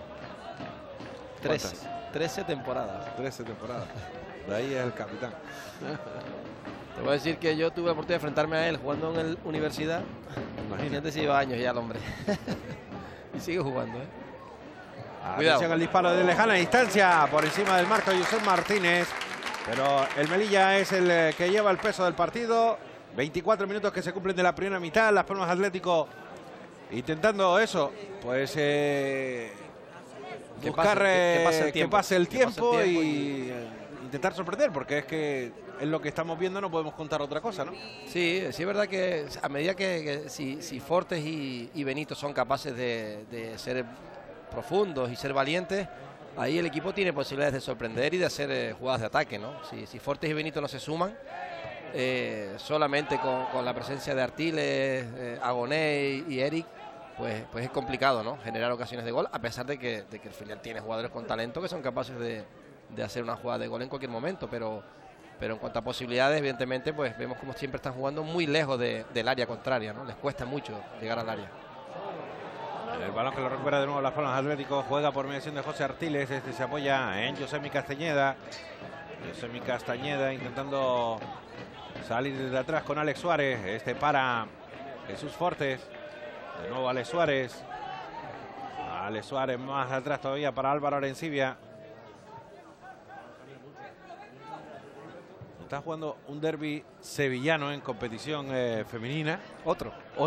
13 temporadas. 13 temporadas. De ahí es el capitán. Te voy a decir que yo tuve la oportunidad de enfrentarme a él jugando en la universidad. Imagínate si lleva años ya el hombre. Y sigue jugando, ¿eh? Atención al disparo de lejana distancia por encima del marco de Josep Martínez. Pero el Melilla es el que lleva el peso del partido. 24 minutos que se cumplen de la primera mitad. Las Palmas Atlético intentando eso, pues buscar que pase el tiempo y intentar sorprender, porque es que es lo que estamos viendo, no podemos contar otra cosa, ¿no? Sí, sí es verdad que a medida que si Fortes y Benito son capaces de ser profundos y ser valientes, ahí el equipo tiene posibilidades de sorprender y de hacer jugadas de ataque, ¿no? Si Fortes y Benito no se suman, solamente con la presencia de Artiles, Agoné y Eric, pues es complicado, ¿no? Generar ocasiones de gol, a pesar de que el filial tiene jugadores con talento que son capaces de hacer una jugada de gol en cualquier momento, pero en cuanto a posibilidades, evidentemente, pues vemos como siempre están jugando muy lejos del área contraria, ¿no? Les cuesta mucho llegar al área. El balón que lo recupera de nuevo Las Palmas Atlético, juega por mediación de José Artiles. Se apoya en Josemi Castañeda. Josemi Castañeda intentando salir desde atrás con Alex Suárez. Para Jesús Fortes. De nuevo Alex Suárez. Alex Suárez más atrás todavía para Álvaro Arencibia. Está jugando un derbi sevillano en competición femenina. Otro.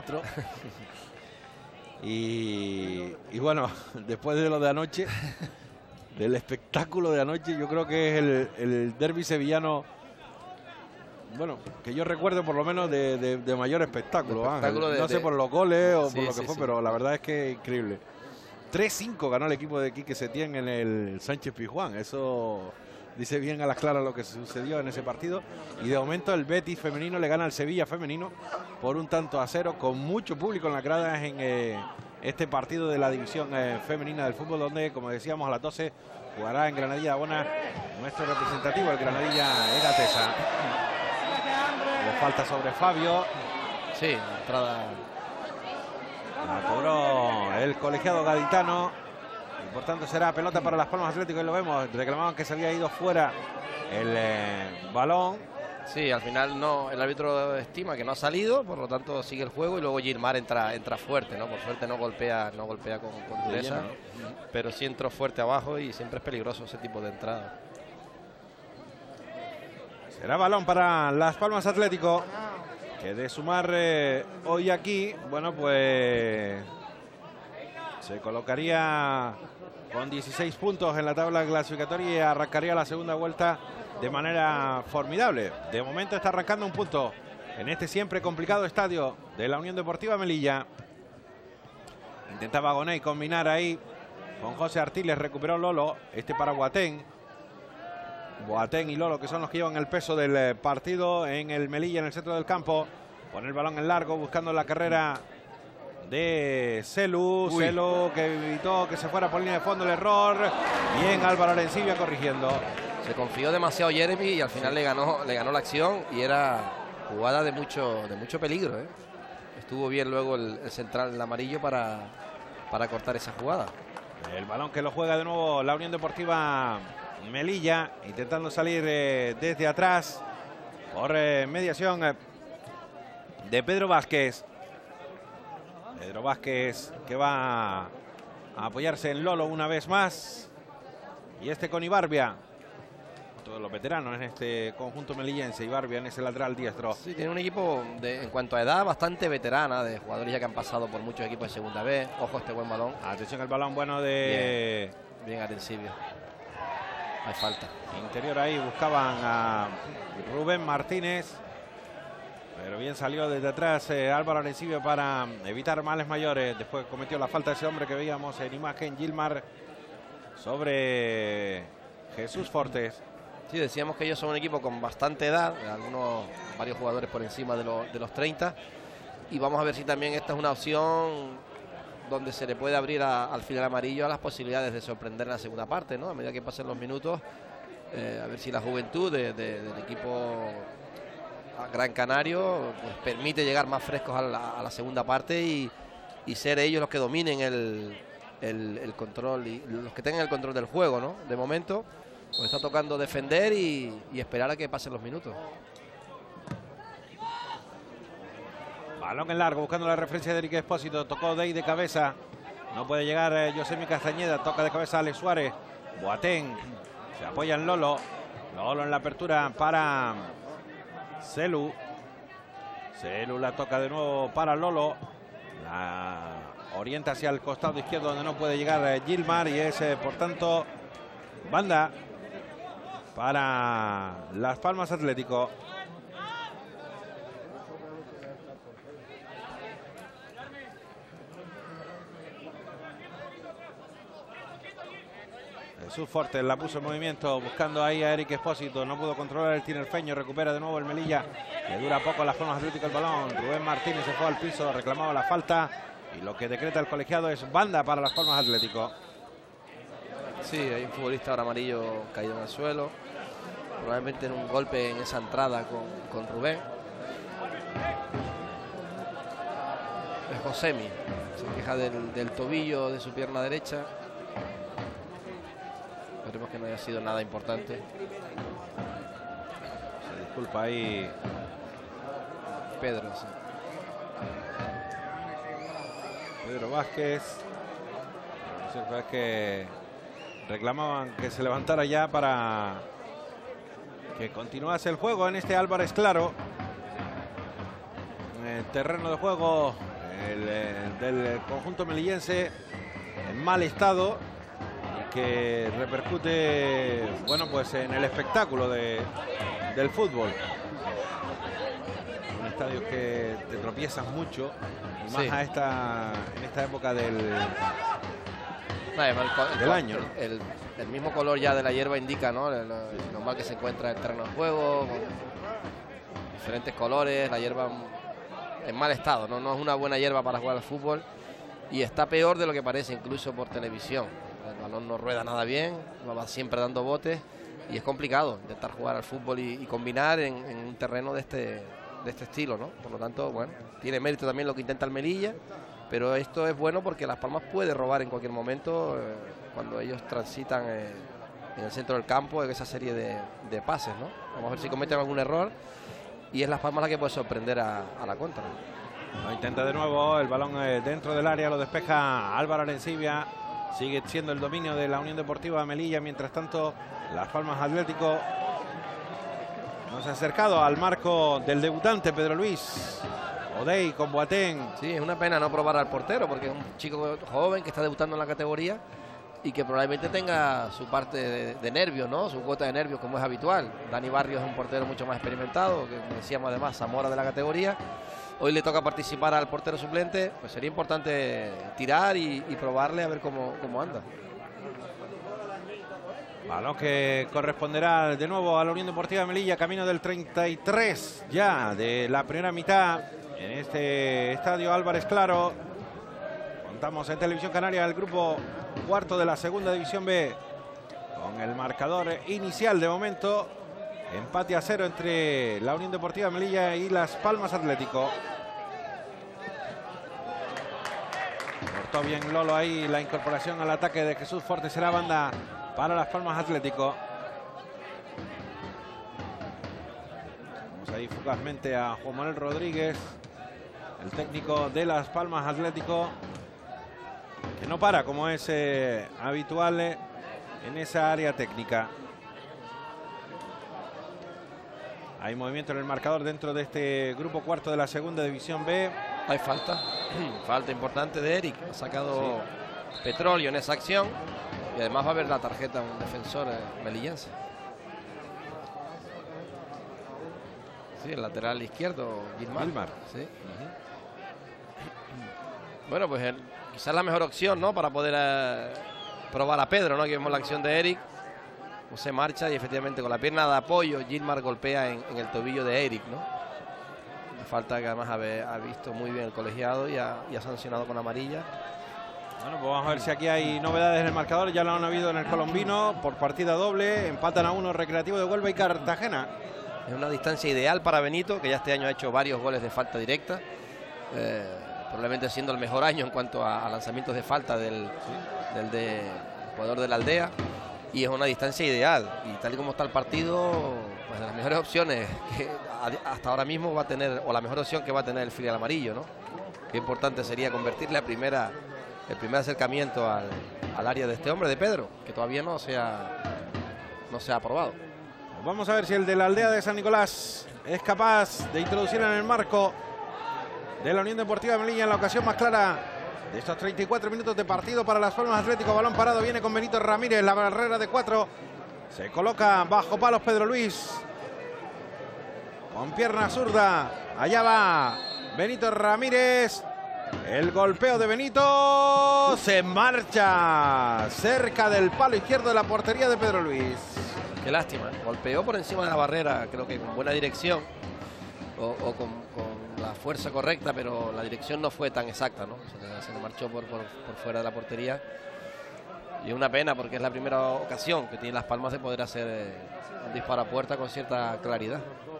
Y bueno, después de lo de anoche, del espectáculo de anoche, yo creo que es el derbi sevillano bueno, que yo recuerdo por lo menos de mayor espectáculo. Espectáculo no sé por los goles o sí, por lo que sí, fue, sí. pero la verdad es que increíble. 3-5 ganó el equipo de Quique Setién en el Sánchez Pizjuán. Eso dice bien a las claras lo que sucedió en ese partido. Y de momento el Betis femenino le gana al Sevilla femenino por 1-0, con mucho público en las gradas en este partido de la división femenina del fútbol, donde, como decíamos, a las 12 jugará en Granadilla Abona nuestro representativo, el Granadilla Egatesa. Le falta sobre Fabio. Sí, entrada. La cobró el colegiado gaditano y por tanto será pelota para Las Palmas Atlético. Y lo vemos, reclamaban que se había ido fuera el balón. Sí, al final no, el árbitro estima que no ha salido, por lo tanto sigue el juego y luego Gilmar entra fuerte, ¿no? Por suerte no golpea con dureza, pero sí entró fuerte abajo y siempre es peligroso ese tipo de entrada. Será balón para Las Palmas Atlético, que de sumar hoy aquí, bueno, pues se colocaría con 16 puntos en la tabla clasificatoria y arrancaría la segunda vuelta de manera formidable. De momento está arrancando un punto en este siempre complicado estadio de la Unión Deportiva Melilla. Intentaba Gonay combinar ahí con José Artiles, recuperó Lolo, este para Boateng. Boateng y Lolo, que son los que llevan el peso del partido en el Melilla, en el centro del campo. Pone el balón en largo, buscando la carrera de Celu. Celu que evitó que se fuera por línea de fondo el error. Bien Álvaro Arencibia corrigiendo. Se confió demasiado Jeremy y al final le ganó la acción y era jugada de mucho peligro, ¿eh? Estuvo bien luego el central, el amarillo, para cortar esa jugada. El balón que lo juega de nuevo la Unión Deportiva Melilla, intentando salir desde atrás por mediación de Pedro Vázquez. Pedro Vázquez que va a apoyarse en Lolo una vez más. Y este con Ibarbia. Todos los veteranos en este conjunto melillense. Ibarbia en ese lateral diestro. Sí, tiene un equipo en cuanto a edad bastante veterana, de jugadores ya que han pasado por muchos equipos de segunda B. Ojo este buen balón. Atención al balón bueno de... Bien Arencibia. Hay falta. Interior ahí buscaban a Rubén Martínez. Pero bien salió desde atrás Álvaro Arencibia para evitar males mayores. Después cometió la falta ese hombre que veíamos en imagen, Gilmar, sobre Jesús Fortes. Sí, decíamos que ellos son un equipo con bastante edad, varios jugadores por encima de los 30. Y vamos a ver si también esta es una opción donde se le puede abrir al filial amarillo a las posibilidades de sorprender en la segunda parte, ¿no? A medida que pasen los minutos, a ver si la juventud del equipo Gran Canario pues permite llegar más frescos a la segunda parte y ser ellos los que dominen el control y los que tengan el control del juego, ¿no? De momento pues está tocando defender y esperar a que pasen los minutos. Balón en largo, buscando la referencia de Eric Espósito. Tocó Dey de cabeza. No puede llegar Josemi Castañeda. Toca de cabeza Alex Suárez. Boateng. Se apoya en Lolo. Lolo en la apertura para Celu. Celu la toca de nuevo para Lolo. La orienta hacia el costado izquierdo donde no puede llegar Gilmar. Y es, por tanto, banda para Las Palmas Atlético. Jesús Fortes la puso en movimiento, buscando ahí a Eric Espósito. No pudo controlar el tinerfeño. Recupera de nuevo el Melilla. Le dura poco a Las Palmas Atlético el balón. Rubén Martínez se fue al piso, reclamaba la falta. Y lo que decreta el colegiado es banda para Las Palmas Atlético. Sí, hay un futbolista ahora amarillo caído en el suelo. Probablemente en un golpe en esa entrada con Rubén. Es Josemi. Se queja del tobillo de su pierna derecha. Esperemos que no haya sido nada importante. Se disculpa ahí Pedro. Sí. Pedro Vázquez. Lo cierto es que reclamaban que se levantara ya para que continuase el juego en este Álvarez Claro. En el terreno de juego del conjunto melillense en mal estado, y que repercute, bueno, pues en el espectáculo del fútbol. estadios que te tropiezas mucho, y más Sí. en esta época del del año. El mismo color ya de la hierba indica, ¿no? Lo mal que se encuentra el terreno de juego, con diferentes colores, la hierba en mal estado, ¿no? No es una buena hierba para jugar al fútbol y está peor de lo que parece incluso por televisión. El balón no rueda nada bien, va siempre dando botes y es complicado intentar jugar al fútbol y combinar en un terreno de este estilo, ¿no? Por lo tanto, bueno, tiene mérito también lo que intenta el Melilla, pero esto es bueno porque Las Palmas puede robar en cualquier momento cuando ellos transitan en el centro del campo en esa serie de pases, ¿no? Vamos a ver si cometen algún error y es Las Palmas la que puede sorprender a la contra. Lo intenta de nuevo, el balón dentro del área, lo despeja Álvaro Arencibia. Sigue siendo el dominio de la Unión Deportiva Melilla. Mientras tanto, Las Palmas Atlético no se ha acercado al marco del debutante Pedro Luis. Odey con Boateng. Sí, es una pena no probar al portero porque es un chico joven que está debutando en la categoría y que probablemente tenga su parte de nervios, ¿no? Su cuota de nervios como es habitual. Dani Barrios es un portero mucho más experimentado, que como decíamos además Zamora de la categoría. Hoy le toca participar al portero suplente, pues sería importante tirar y probarle a ver cómo anda. Balón que corresponderá de nuevo a la Unión Deportiva Melilla, camino del 33 ya de la primera mitad en este estadio Álvarez Claro. Contamos en Televisión Canaria el grupo cuarto de la segunda división B con el marcador inicial de momento. Empate a 0 entre la Unión Deportiva Melilla y Las Palmas Atlético. Cortó bien Lolo ahí la incorporación al ataque de Jesús Forte. Será banda para Las Palmas Atlético. Vamos ahí fugazmente a Juan Manuel Rodríguez, el técnico de Las Palmas Atlético, que no para como es habitual en esa área técnica. Hay movimiento en el marcador dentro de este grupo cuarto de la segunda división B. Hay falta, falta importante de Eric. Ha sacado Petróleo en esa acción y además va a haber la tarjeta a un defensor melillense. Sí, el lateral izquierdo, Gilmar. Sí. Bueno, pues quizás la mejor opción, ¿no? Para poder probar a Pedro, ¿no? Aquí vemos la acción de Eric. Se marcha y efectivamente con la pierna de apoyo Gilmar golpea en el tobillo de Eric, ¿no? Falta que además ha visto muy bien el colegiado y ha sancionado con amarilla. Bueno, pues vamos a ver si aquí hay novedades en el marcador. Ya lo han habido en el colombino por partida doble. Empatan a 1 Recreativo de Huelva y Cartagena. Es una distancia ideal para Benito, que ya este año ha hecho varios goles de falta directa. Probablemente siendo el mejor año en cuanto a lanzamientos de falta del jugador de la Aldea. Y es una distancia ideal. Y tal y como está el partido, pues de las mejores opciones que hasta ahora mismo va a tener, o la mejor opción que va a tener el filial amarillo, ¿no? Qué importante sería convertirle el primer acercamiento al área de este hombre, de Pedro, que todavía no se ha aprobado. Vamos a ver si el de la Aldea de San Nicolás es capaz de introducir en el marco de la Unión Deportiva Melilla en la ocasión más clara de estos 34 minutos de partido para Las Palmas Atlético. Balón parado, viene con Benito Ramírez, la barrera de 4. Se coloca bajo palos Pedro Luis. Con pierna zurda, allá va Benito Ramírez. El golpeo de Benito, se marcha cerca del palo izquierdo de la portería de Pedro Luis. Qué lástima, golpeó por encima de la barrera, creo que con buena dirección o con la fuerza correcta, pero la dirección no fue tan exacta, ¿no? Se le marchó por fuera de la portería. Y es una pena porque es la primera ocasión que tiene Las Palmas de poder hacer un disparo a puerta con cierta claridad.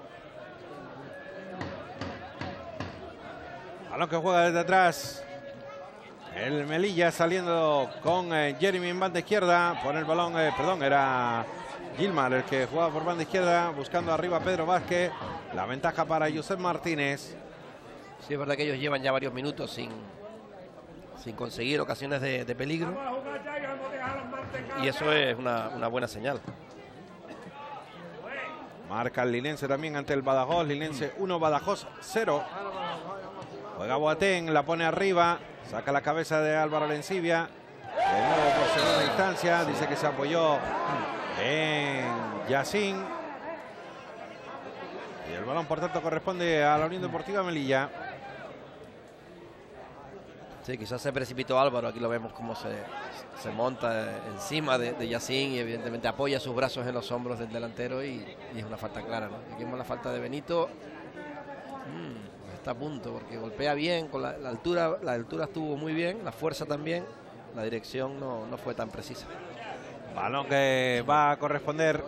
Balón que juega desde atrás. El Melilla saliendo con Jeremy en banda izquierda. Pone el balón, perdón, era Gilmar el que jugaba por banda izquierda, buscando arriba a Pedro Vázquez. La ventaja para Josep Martínez. Sí, es verdad que ellos llevan ya varios minutos sin conseguir ocasiones de peligro. Y eso es una buena señal. Marca el Linense también ante el Badajoz. Linense 1, Badajoz 0. Juega Boateng, la pone arriba. Saca la cabeza de Álvaro Arencibia. De nuevo por segunda instancia. Dice que se apoyó en Yacín. Y el balón, por tanto, corresponde a la Unión Deportiva Melilla. Sí, quizás se precipitó Álvaro. Aquí lo vemos como se monta encima de Yacine y evidentemente apoya sus brazos en los hombros del delantero y es una falta clara, ¿no? Aquí vemos la falta de Benito. Está a punto porque golpea bien con la altura. La altura estuvo muy bien, la fuerza también. La dirección no fue tan precisa. Balón que va a corresponder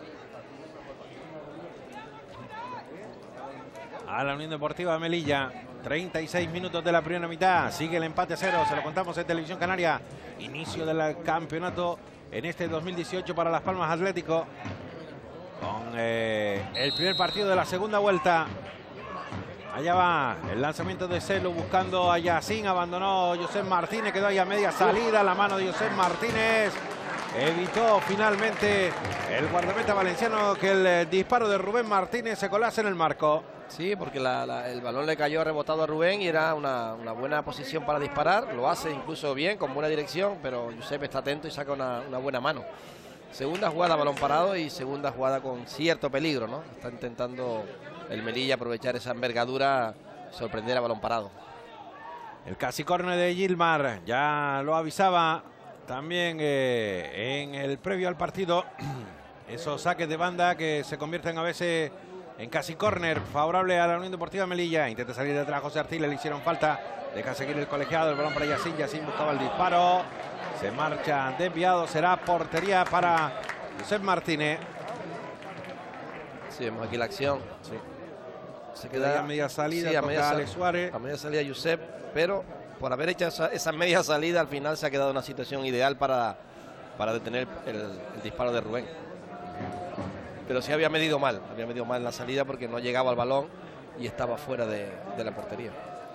a la Unión Deportiva Melilla. 36 minutos de la primera mitad. Sigue el empate a 0. Se lo contamos en Televisión Canaria. Inicio del campeonato en este 2018 para Las Palmas Atlético. Con el primer partido de la segunda vuelta. Allá va el lanzamiento de Celu buscando a Yacine. Abandonó Josep Martínez. Quedó ahí a media salida. La mano de Josep Martínez. Evitó finalmente el guardameta valenciano que el disparo de Rubén Martínez se colase en el marco. Sí, porque el balón le cayó rebotado a Rubén y era una buena posición para disparar. Lo hace incluso bien, con buena dirección, pero Josep está atento y saca una buena mano. Segunda jugada balón parado y segunda jugada con cierto peligro, ¿no? Está intentando el Melilla aprovechar esa envergadura, sorprender a balón parado. El casi córner de Gilmar, ya lo avisaba también en el previo al partido. Esos saques de banda que se convierten a veces en casi córner, favorable a la Unión Deportiva Melilla. Intenta salir de atrás José Artiles, le hicieron falta. Deja seguir el colegiado, el balón para Yacine. Yacine buscaba el disparo. Se marcha desviado, será portería para Josep Martínez. Sí, vemos aquí la acción. Sí. Se queda a media salida, sí, a media Alex Suárez. A media salida Josep, pero por haber hecho esa media salida, al final se ha quedado una situación ideal para detener el disparo de Rubén. Pero sí había medido mal en la salida porque no llegaba al balón y estaba fuera de la portería.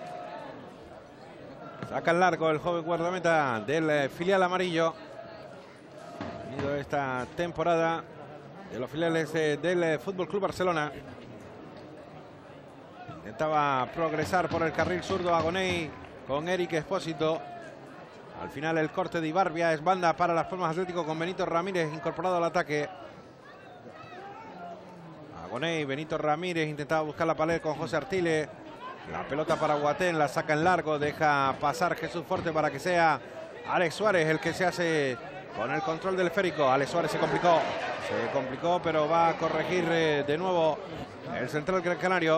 Saca el largo el joven guardameta del filial amarillo. Venido esta temporada de los filiales del Fútbol Club Barcelona. Intentaba progresar por el carril zurdo Agoney con Eric Espósito. Al final el corte de Ibarbia es banda para Las Palmas Atlético con Benito Ramírez incorporado al ataque. Agoney, Benito Ramírez intentaba buscar la pared con José Artiles. La pelota para Guatén, la saca en largo, deja pasar Jesús Forte para que sea Alex Suárez el que se hace con el control del esférico. Alex Suárez se complicó, pero va a corregir de nuevo el central Gran Canario.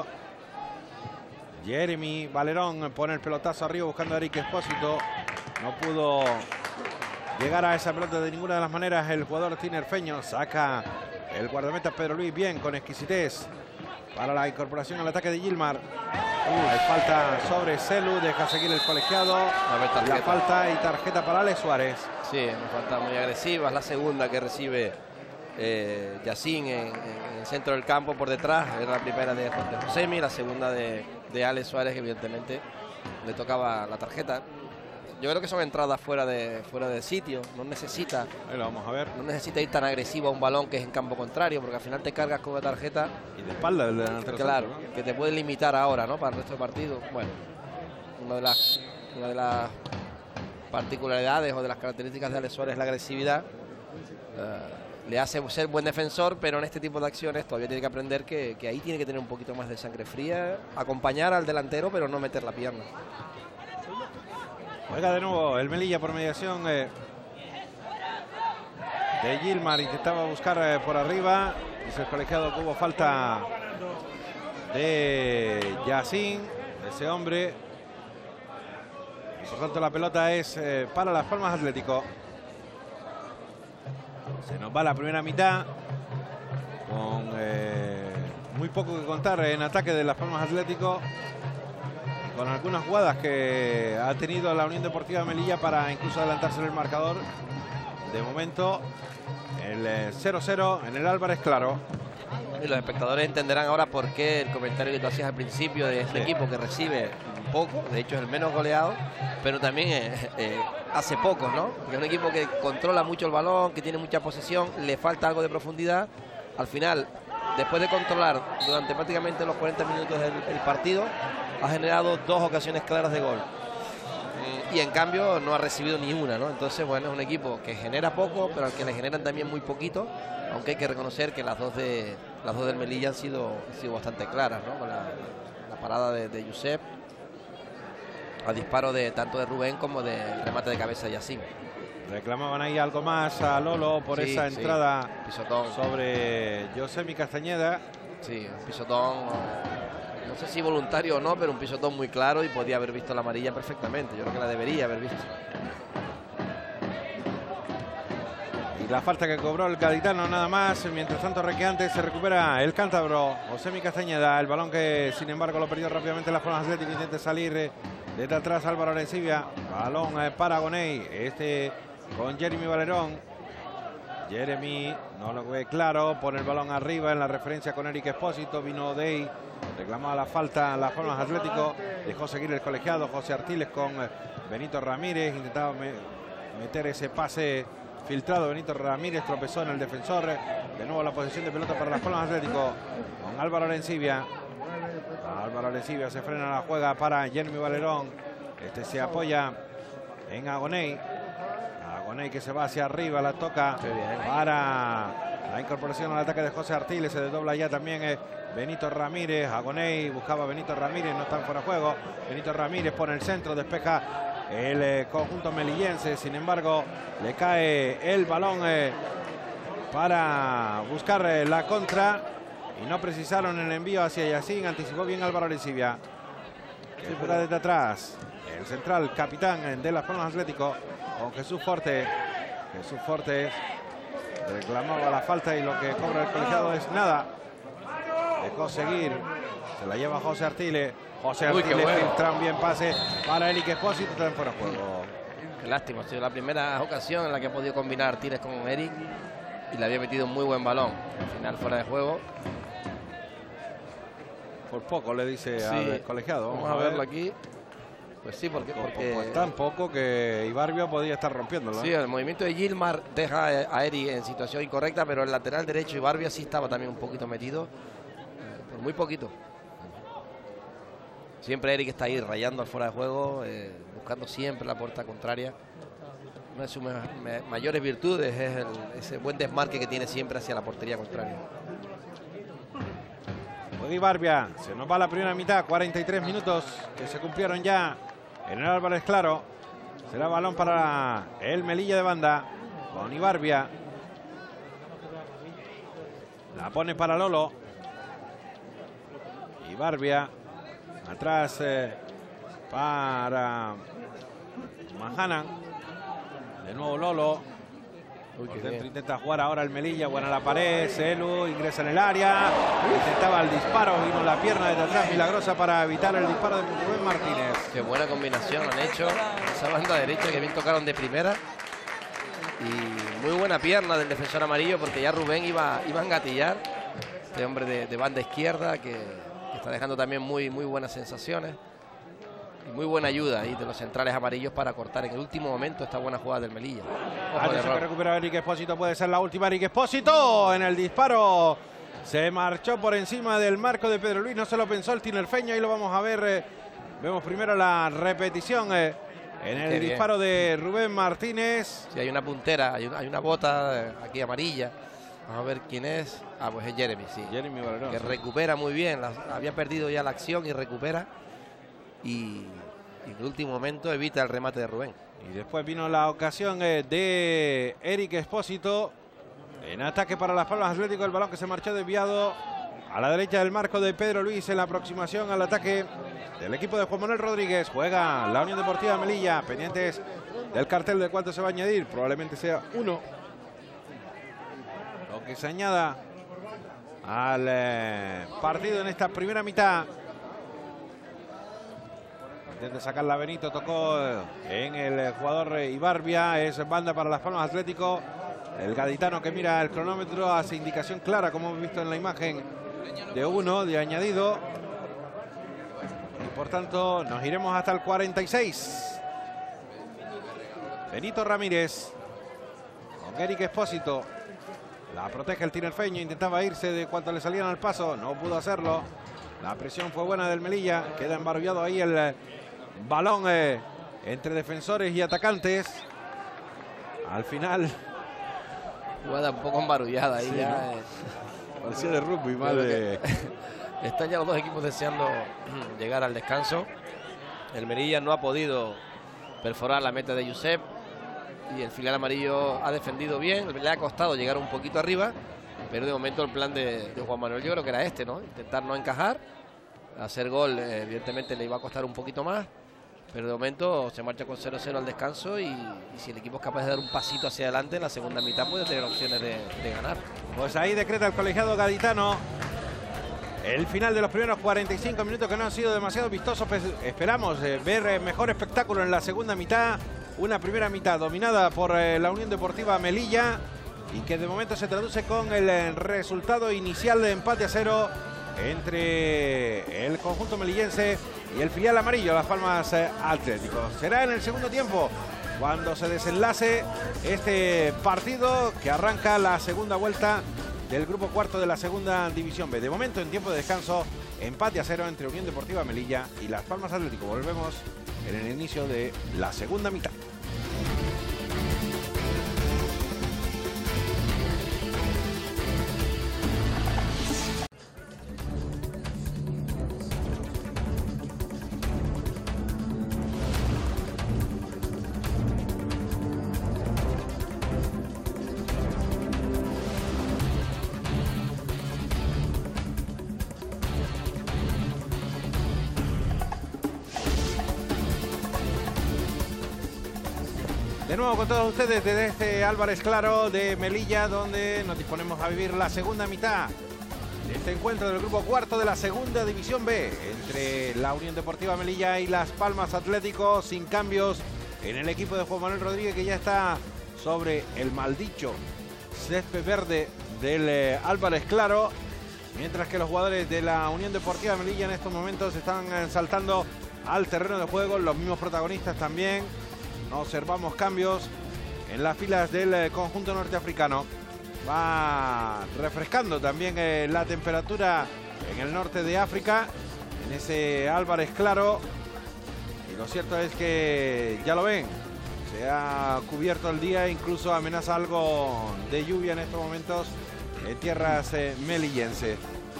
Jeremy Valerón pone el pelotazo arriba buscando a Eric Espósito. No pudo llegar a esa pelota de ninguna de las maneras el jugador tinerfeño. Saca el guardameta Pedro Luis bien, con exquisitez, para la incorporación al ataque de Gilmar. Hay falta sobre Celu, deja seguir el colegiado. La falta y tarjeta para Alex Suárez. Sí, una falta muy agresiva, es la segunda que recibe Yacine en el centro del campo por detrás. Era la primera de Josemi, la segunda de Alex Suárez, que evidentemente le tocaba la tarjeta. Yo creo que son entradas fuera de sitio. No necesita, ahí lo vamos a ver. No necesita ir tan agresivo a un balón que es en campo contrario, porque al final te cargas con una tarjeta. Y de espalda el delantero. Claro, centro, ¿no? Que te puede limitar ahora, ¿no? Para el resto del partido. Bueno, una de las particularidades o de las características de Alex Suárez es la agresividad. Le hace ser buen defensor, pero en este tipo de acciones todavía tiene que aprender que ahí tiene que tener un poquito más de sangre fría, acompañar al delantero, pero no meter la pierna. Juega de nuevo el Melilla por mediación de Gilmar. Intentaba buscar por arriba. Dice el colegiado que hubo falta de Yacine, ese hombre. Y por tanto la pelota es para Las Palmas Atlético. Se nos va la primera mitad con muy poco que contar en ataque de Las Palmas Atlético, con algunas jugadas que ha tenido la Unión Deportiva Melilla para incluso adelantarse en el marcador. De momento el 0-0 en el Álvarez Claro. Y los espectadores entenderán ahora por qué el comentario que tú hacías al principio de este equipo que recibe poco, de hecho es el menos goleado, pero también hace pocos, ¿no? Porque es un equipo que controla mucho el balón, que tiene mucha posesión, le falta algo de profundidad. Al final, después de controlar durante prácticamente los 40 minutos del partido, ha generado 2 ocasiones claras de gol. Y en cambio no ha recibido ni una, ¿no? Entonces, bueno, es un equipo que genera poco, pero al que le generan también muy poquito, aunque hay que reconocer que las dos de las dos del Melilla han sido bastante claras, ¿no? Con la parada de Josep, al disparo tanto de Rubén como del remate de cabeza de Yacine. Reclamaban ahí algo más a Lolo por esa entrada pisotón sobre Josemi Castañeda. Sí, un pisotón, no sé si voluntario o no, pero un pisotón muy claro y podía haber visto la amarilla perfectamente. Yo creo que la debería haber visto. Y la falta que cobró el gaditano nada más. Mientras tanto, requeante, se recupera el cántabro Josemi Castañeda. El balón que sin embargo lo perdió rápidamente la Palmas Athletic. Intenta salir desde atrás Álvaro Arencibia. Balón para Gonei. Con Jeremy Valerón. Jeremy no lo ve claro. Pone el balón arriba en la referencia con Eric Espósito. Vino Dey. Reclamaba la falta Las Palmas Atlético. Dejó seguir el colegiado José Artiles con Benito Ramírez. Intentaba meter ese pase filtrado. Benito Ramírez tropezó en el defensor. De nuevo la posesión de pelota para Las Palmas Atlético. Con Álvaro Arencibia. Álvaro Arencibia se frena la juega para Jeremy Valerón. Se apoya en Agoney. Agoney que se va hacia arriba, la toca para la incorporación al ataque de José Artiles. Se desdobla ya también Benito Ramírez. Agoney buscaba a Benito Ramírez, no están fuera de juego. Benito Ramírez pone el centro, despeja el conjunto melillense. Sin embargo, le cae el balón para buscar la contra. Y no precisaron el envío hacia Yacine. Anticipó bien Álvaro Arencibia. Que fuera desde atrás. El central capitán de Las Palmas Atlético con Jesús Fortes. Jesús Fortes reclamaba la falta y lo que cobra el colegiado es nada. Dejó seguir. Se la lleva José Artiles. José Artiles filtra un bien pase para Eric Espósito. También fuera de juego. Qué lástima. Ha sido la primera ocasión en la que ha podido combinar Artiles con Eric. Y le había metido un muy buen balón. Al final fuera de juego. Por poco le dice al colegiado. Vamos a verlo aquí. Pues sí, porque pues tan poco que Ibarbia podía estar rompiéndolo. Sí, el movimiento de Gilmar deja a Eri en situación incorrecta, pero el lateral derecho Ibarbia sí estaba también un poquito metido, por muy poquito. Siempre Eri que está ahí rayando al fuera de juego, buscando siempre la puerta contraria. Una de sus mayores virtudes es ese buen desmarque que tiene siempre hacia la portería contraria. Ibarbia, se nos va la primera mitad, 43 minutos que se cumplieron ya en el Álvarez Claro. Será balón para el Melilla de banda con Ibarbia. La pone para Lolo. Ibarbia. Atrás para Mahana. De nuevo Lolo. Por dentro intenta jugar ahora el Melilla, buena la pared, Celu ingresa en el área, intentaba el disparo, vino la pierna desde atrás milagrosa para evitar el disparo de Rubén Martínez. Qué buena combinación han hecho, esa banda derecha que bien tocaron de primera y muy buena pierna del defensor amarillo porque ya Rubén iba a engatillar, este hombre de banda izquierda que está dejando también muy buenas sensaciones. Muy buena ayuda ahí de los centrales amarillos para cortar en el último momento esta buena jugada del Melilla. Atención que recupera Eric Espósito, puede ser la última. Eric Espósito en el disparo se marchó por encima del marco de Pedro Luis, no se lo pensó el tinerfeño, ahí lo vamos a ver. Vemos primero la repetición en el disparo de Rubén Martínez. Sí, hay una puntera, hay una bota aquí amarilla. Vamos a ver quién es. Ah, pues es Jeremy, sí. Jeremy Valerón. Que recupera muy bien, había perdido ya la acción y recupera. Y en el último momento evita el remate de Rubén. Y después vino la ocasión de Eric Espósito en ataque para Las Palmas Atlético. El balón que se marchó desviado a la derecha del marco de Pedro Luis en la aproximación al ataque del equipo de Juan Manuel Rodríguez. Juega la Unión Deportiva Melilla, pendientes del cartel de cuánto se va a añadir. Probablemente sea 1. Lo que se añada al partido en esta primera mitad. Intenta sacarla a Benito, tocó en el jugador Ibarbia, es banda para Las Palmas Atlético. El gaditano que mira el cronómetro hace indicación clara, como hemos visto en la imagen, de 1 de añadido. Y por tanto nos iremos hasta el 46. Benito Ramírez con Eric Espósito. La protege el tinerfeño, intentaba irse de cuanto le salían al paso, no pudo hacerlo. La presión fue buena del Melilla, queda embarullado ahí el balón entre defensores y atacantes. Al final jugada un poco embarullada ahí, sí, ya, Parecía de rugby, madre. Están ya los dos equipos deseando llegar al descanso. El Melilla no ha podido perforar la meta de Josep y el filial amarillo ha defendido bien. Le ha costado llegar un poquito arriba, pero de momento el plan de Juan Manuel yo creo que era este, ¿no? Intentar no encajar, hacer gol evidentemente le iba a costar un poquito más, pero de momento se marcha con 0-0 al descanso y si el equipo es capaz de dar un pasito hacia adelante en la segunda mitad puede tener opciones de ganar. Pues ahí decreta el colegiado gaditano el final de los primeros 45 minutos, que no han sido demasiado vistosos. Pues esperamos ver mejor espectáculo en la segunda mitad. Una primera mitad dominada por la Unión Deportiva Melilla y que de momento se traduce con el resultado inicial de empate a 0 entre el conjunto melillense y el filial amarillo, Las Palmas Atlético. Será en el segundo tiempo cuando se desenlace este partido que arranca la segunda vuelta del grupo cuarto de la segunda división B. De momento, en tiempo de descanso, empate a 0 entre Unión Deportiva Melilla y Las Palmas Atlético. Volvemos en el inicio de la segunda mitad. De nuevo con todos ustedes desde este Álvarez Claro de Melilla, donde nos disponemos a vivir la segunda mitad de este encuentro del grupo cuarto de la segunda división B entre la Unión Deportiva Melilla y Las Palmas Atlético, sin cambios en el equipo de Juan Manuel Rodríguez, que ya está sobre el maldicho césped verde del Álvarez Claro, mientras que los jugadores de la Unión Deportiva Melilla en estos momentos están saltando al terreno de juego, los mismos protagonistas también. No observamos cambios en las filas del conjunto norteafricano. Va refrescando también la temperatura en el norte de África, en ese Álvarez Claro. Y lo cierto es que ya lo ven, se ha cubierto el día, incluso amenaza algo de lluvia en estos momentos en tierras melillenses.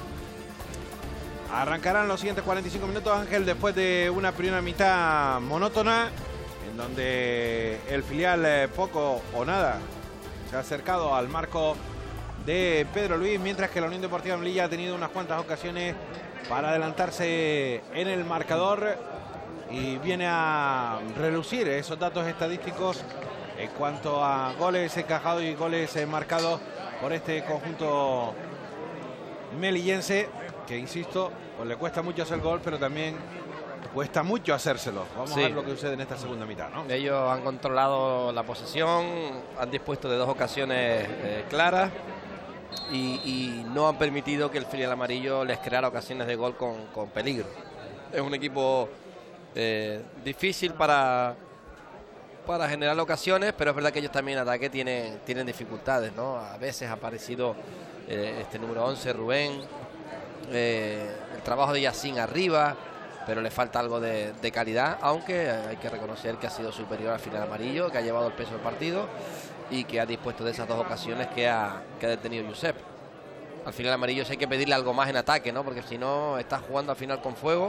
Arrancarán los siguientes 45 minutos, Ángel, después de una primera mitad monótona, en donde el filial poco o nada se ha acercado al marco de Pedro Luis, mientras que la Unión Deportiva Melilla ha tenido unas cuantas ocasiones para adelantarse en el marcador y viene a relucir esos datos estadísticos en cuanto a goles encajados y goles marcados por este conjunto melillense, que insisto, pues le cuesta mucho hacer gol, pero también cuesta mucho hacérselo. Vamos a ver lo que sucede en esta segunda mitad, ¿no? Ellos han controlado la posesión, han dispuesto de dos ocasiones claras y no han permitido que el filial amarillo les creara ocasiones de gol con peligro. Es un equipo difícil para generar ocasiones, pero es verdad que ellos también en ataque tienen dificultades, ¿no? A veces ha aparecido este número 11, Rubén, el trabajo de Yacine arriba, pero le falta algo de calidad, aunque hay que reconocer que ha sido superior al filial amarillo, que ha llevado el peso del partido y que ha dispuesto de esas dos ocasiones que ha detenido Josep. Al filial amarillo sí hay que pedirle algo más en ataque, ¿no? Porque si no, estás jugando al final con fuego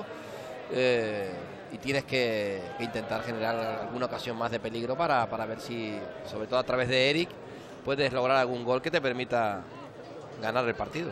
y tienes que intentar generar alguna ocasión más de peligro para ver si, sobre todo a través de Eric, puedes lograr algún gol que te permita ganar el partido.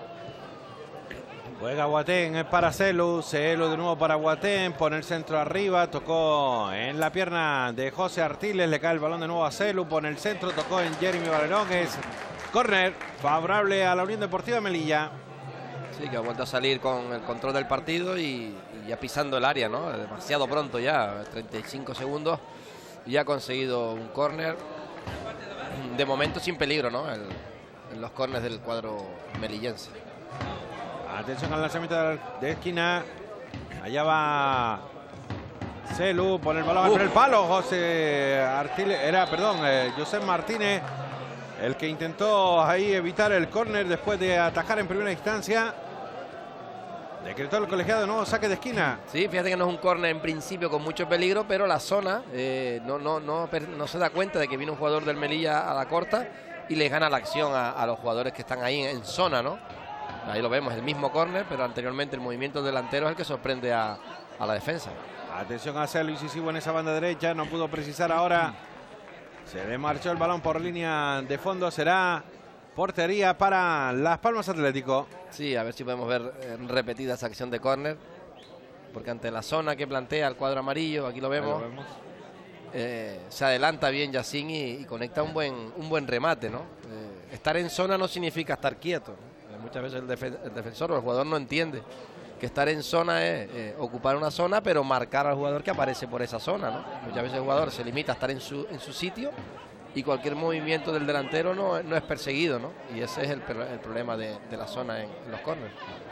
Juega Guatén para Celu, Celu de nuevo para Guatén, pone el centro arriba, tocó en la pierna de José Artiles, le cae el balón de nuevo a Celu, pone el centro, tocó en Jeremy Valerón, es córner favorable a la Unión Deportiva Melilla. Sí, que ha vuelto a salir con el control del partido y ya pisando el área, ¿no? Demasiado pronto ya, 35 segundos, y ha conseguido un córner, de momento sin peligro, ¿no? En los córners del cuadro melillense. Atención al lanzamiento de esquina. Allá va Celu, pone el balón entre el palo. José Artiles, José Martínez, el que intentó ahí evitar el córner después de atajar en primera instancia. Decretó el colegiado de nuevo saque de esquina. Sí, fíjate que no es un córner en principio con mucho peligro, pero la zona no se da cuenta de que viene un jugador del Melilla a la corta y les gana la acción a los jugadores que están ahí en zona, ¿no? Ahí lo vemos, el mismo córner, pero anteriormente el movimiento delantero es el que sorprende a la defensa. Atención a ser incisivo en esa banda derecha, no pudo precisar ahora. Se le marchó el balón por línea de fondo, será portería para Las Palmas Atlético. Sí, a ver si podemos ver repetida esa acción de córner, porque ante la zona que plantea el cuadro amarillo, aquí lo vemos, se adelanta bien Yacine y conecta un buen remate, ¿no? Estar en zona no significa estar quieto, ¿no? Muchas veces el defensor o el jugador no entiende que estar en zona es ocupar una zona, pero marcar al jugador que aparece por esa zona, ¿no? Muchas veces el jugador se limita a estar en su sitio y cualquier movimiento del delantero no es perseguido, ¿no? Y ese es el problema de la zona en los córneres.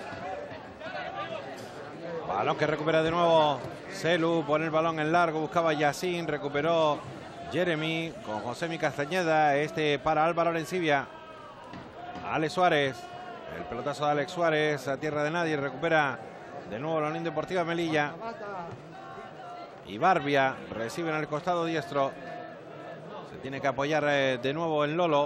Balón que recupera de nuevo Celu, pone el balón en largo, buscaba Yacine, recuperó Jeremy con Josemi Castañeda, para Álvaro Arencibia. Alex Suárez, el pelotazo de Alex Suárez a tierra de nadie, recupera de nuevo la Unión Deportiva Melilla. Y Barbia recibe en el costado diestro. Se tiene que apoyar de nuevo en Lolo.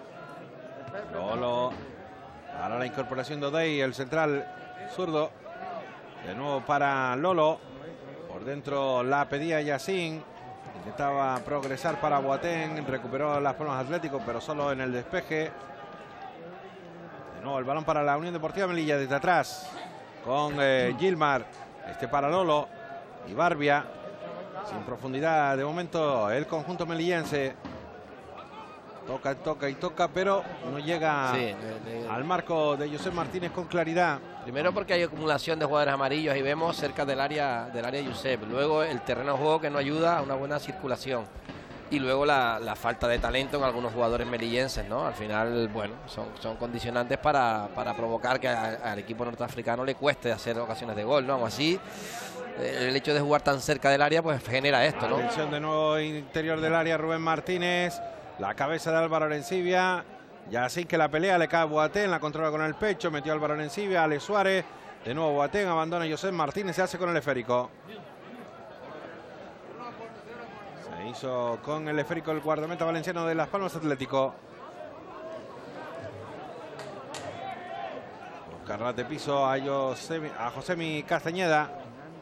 Lolo, para la incorporación de Odey, el central zurdo. De nuevo para Lolo. Por dentro la pedía Yacine. Intentaba progresar para Boateng. Recuperó Las Palmas Atlético, pero solo en el despeje. De nuevo el balón para la Unión Deportiva Melilla desde atrás. Con Gilmar. Para Lolo. Y Barbia. Sin profundidad de momento el conjunto melillense. Toca, pero no llega al marco de Josep Martínez con claridad. Primero porque hay acumulación de jugadores amarillos y vemos cerca del área de Josep. Luego el terreno de juego que no ayuda a una buena circulación. Y luego la falta de talento en algunos jugadores melillenses, ¿no? Al final, bueno, son condicionantes para provocar que al equipo norteafricano le cueste hacer ocasiones de gol, ¿no? Aún así, el hecho de jugar tan cerca del área pues genera esto, ¿no? Atención de nuevo interior del área, Rubén Martínez. La cabeza de Álvaro Arencibia. Ya así que la pelea le cae a Boateng, la controla con el pecho, metió a Álvaro Arencibia, Alex Suárez. De nuevo Boateng, abandona a Josep Martínez, se hace con el esférico. Se hizo con el esférico el guardameta valenciano de Las Palmas Atlético. Buscar de piso a Josemi Castañeda.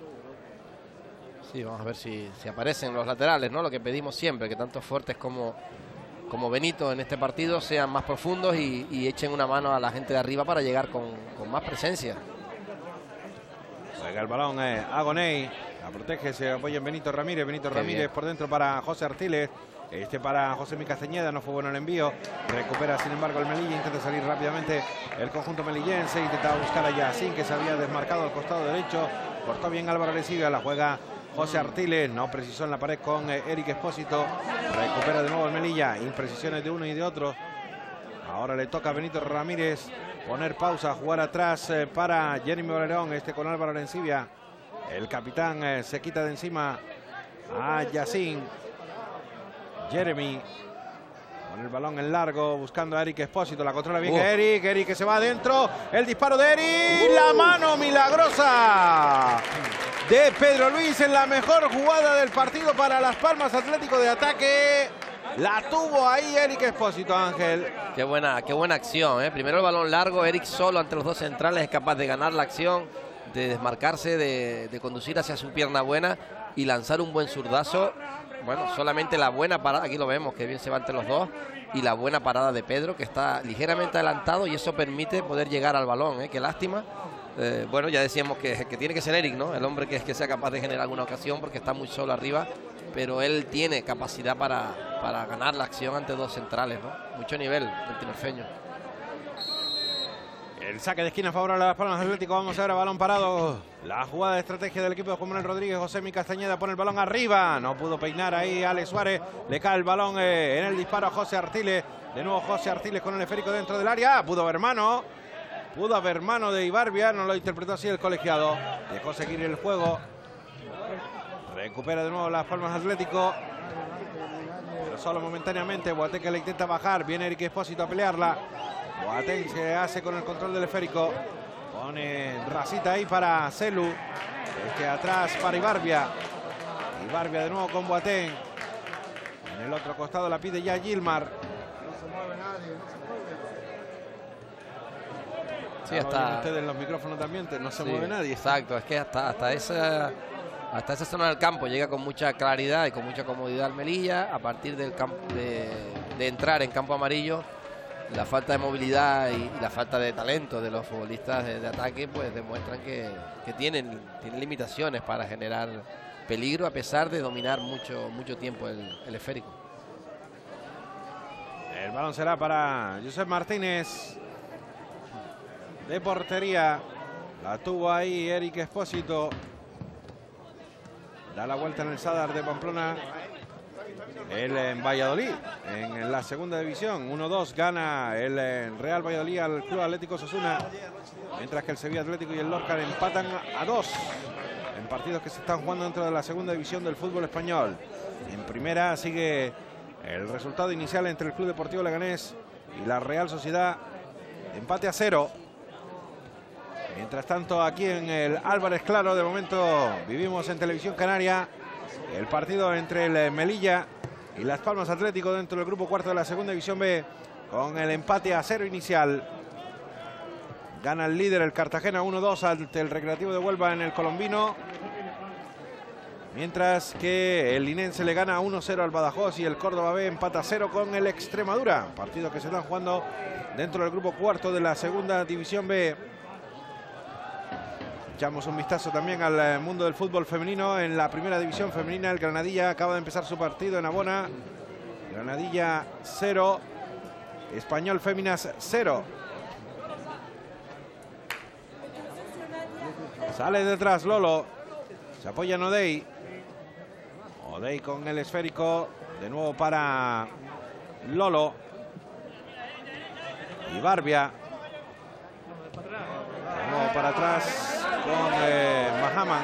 Sí, vamos a ver si aparecen los laterales, ¿no? Lo que pedimos siempre, que tanto Fuertes como Benito en este partido sean más profundos y echen una mano a la gente de arriba para llegar con más presencia. Juega el balón Agoney, la protege, se apoya en Benito Ramírez. Benito Ramírez por dentro para José Artiles. Para Josemi Castañeda, no fue bueno el envío. Recupera sin embargo el Melilla, intenta salir rápidamente el conjunto melillense. Intentaba buscar a Yacine, que se había desmarcado al costado derecho. Cortó bien Álvaro Arencibia, la juega José Artiles, no precisó en la pared con Eric Espósito. Recupera de nuevo el Melilla, imprecisiones de uno y de otro. Ahora le toca a Benito Ramírez poner pausa, jugar atrás para Jeremy Olerón, con Álvaro Arencibia. El capitán se quita de encima a Yacine. Jeremy con el balón en largo, buscando a Eric Espósito, la controla bien Eric que se va adentro. El disparo de Eric, la mano milagrosa de Pedro Luis en la mejor jugada del partido para Las Palmas Atlético de ataque. La tuvo ahí Eric Espósito, Ángel. Qué buena acción, ¿eh? Primero el balón largo, Eric solo ante los dos centrales es capaz de ganar la acción, de desmarcarse, de conducir hacia su pierna buena y lanzar un buen zurdazo. Bueno, solamente la buena parada, aquí lo vemos, que bien se va entre los dos, y la buena parada de Pedro, que está ligeramente adelantado y eso permite poder llegar al balón, ¿eh? Qué lástima. Bueno, ya decíamos que tiene que ser Eric, ¿no? El hombre que sea capaz de generar alguna ocasión porque está muy solo arriba, pero él tiene capacidad para ganar la acción ante dos centrales, ¿no? Mucho nivel del tinerfeño. El saque de esquina favorable a Las Palmas Atlético. Vamos a ver a balón parado. La jugada de estrategia del equipo de Juan Manuel Rodríguez. Josemi Castañeda pone el balón arriba. No pudo peinar ahí Alex Suárez. Le cae el balón en el disparo a José Artiles. De nuevo José Artiles con el esférico dentro del área. Pudo haber mano. Pudo haber mano de Ibarbia. No lo interpretó así el colegiado. Dejó seguir el juego. Recupera de nuevo Las Palmas Atlético. Pero solo momentáneamente. Boateng que le intenta bajar. Viene Eric Espósito a pelearla. Boateng se hace con el control del esférico. Pone rasita ahí para Celu. Atrás para Ibarbia. Ibarbia de nuevo con Boateng. En el otro costado la pide ya Gilmar. Sí, hasta ustedes en los micrófonos también, no se mueve nadie. Exacto, es que hasta esa zona del campo llega con mucha claridad y con mucha comodidad al Melilla. A partir del campo de entrar en campo amarillo, la falta de movilidad y la falta de talento de los futbolistas de ataque pues demuestran que tienen limitaciones para generar peligro, a pesar de dominar mucho tiempo el esférico. El balón será para Josep Martínez de portería. La tuvo ahí Eric Espósito. Da la vuelta en el Sadar de Pamplona. Él en Valladolid, en la segunda división. 1-2 gana el Real Valladolid al Club Atlético Osasuna, mientras que el Sevilla Atlético y el Lorca empatan a 2 en partidos que se están jugando dentro de la segunda división del fútbol español. En primera sigue el resultado inicial entre el Club Deportivo Leganés y la Real Sociedad, empate a 0. Mientras tanto, aquí en el Álvarez Claro, de momento vivimos en Televisión Canaria el partido entre el Melilla y Las Palmas Atlético dentro del grupo cuarto de la segunda división B, con el empate a 0 inicial. Gana el líder, el Cartagena, 1-2 ante el Recreativo de Huelva en el Colombino, mientras que el Linense le gana 1-0 al Badajoz y el Córdoba B empata a 0 con el Extremadura. Partidos que se están jugando dentro del grupo cuarto de la segunda división B. Echamos un vistazo también al mundo del fútbol femenino. En la primera división femenina, el Granadilla acaba de empezar su partido en Abona. Granadilla 0, Español Féminas 0. Sale detrás Lolo, se apoya en Odey. Odey con el esférico, de nuevo para Lolo. Y Barbia. De nuevo para atrás con Mahaman.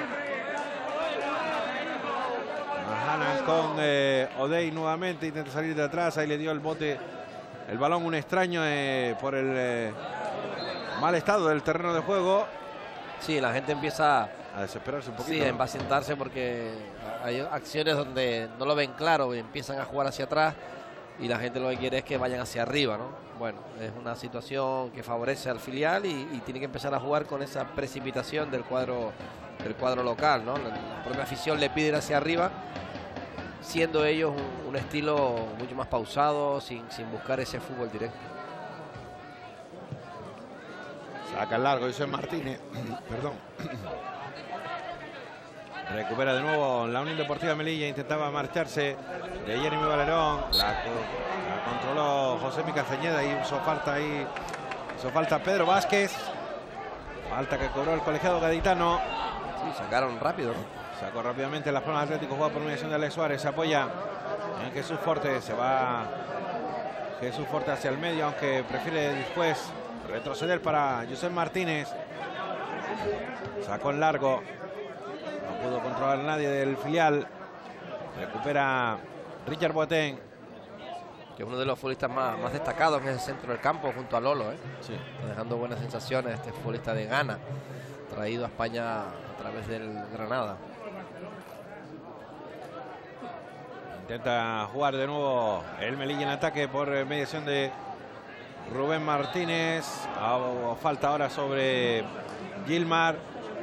Mahaman con Odey nuevamente, intenta salir de atrás, ahí le dio el bote, el balón un extraño por el mal estado del terreno de juego. Sí, la gente empieza a desesperarse un poquito. Sí, a impacientarse porque hay acciones donde no lo ven claro y empiezan a jugar hacia atrás y la gente lo que quiere es que vayan hacia arriba, ¿no? Bueno, es una situación que favorece al filial y tiene que empezar a jugar con esa precipitación del cuadro local, ¿no? La propia afición le pide ir hacia arriba, siendo ellos un estilo mucho más pausado, sin buscar ese fútbol directo. Saca el largo Josep Martínez. Perdón. Recupera de nuevo la Unión Deportiva Melilla. Intentaba marcharse de Jeremy Valerón. La controló José Castañeda y hizo falta ahí. Hizo falta Pedro Vázquez. Falta que cobró el colegiado gaditano. Sí, sacaron rápido. Sacó rápidamente Las Palmas Atlético. Juega por mediación de Alex Suárez. Se apoya en Jesús Forte. Se va Jesús Forte hacia el medio, aunque prefiere después retroceder para Josep Martínez. Sacó en largo. No pudo controlar nadie del filial. Recupera Richard Boateng, que es uno de los futbolistas más destacados en el centro del campo junto a Lolo, ¿eh? Sí. Está dejando buenas sensaciones este futbolista de Ghana, traído a España a través del Granada. Intenta jugar de nuevo el Melilla en ataque por mediación de Rubén Martínez. Falta ahora sobre Gilmar.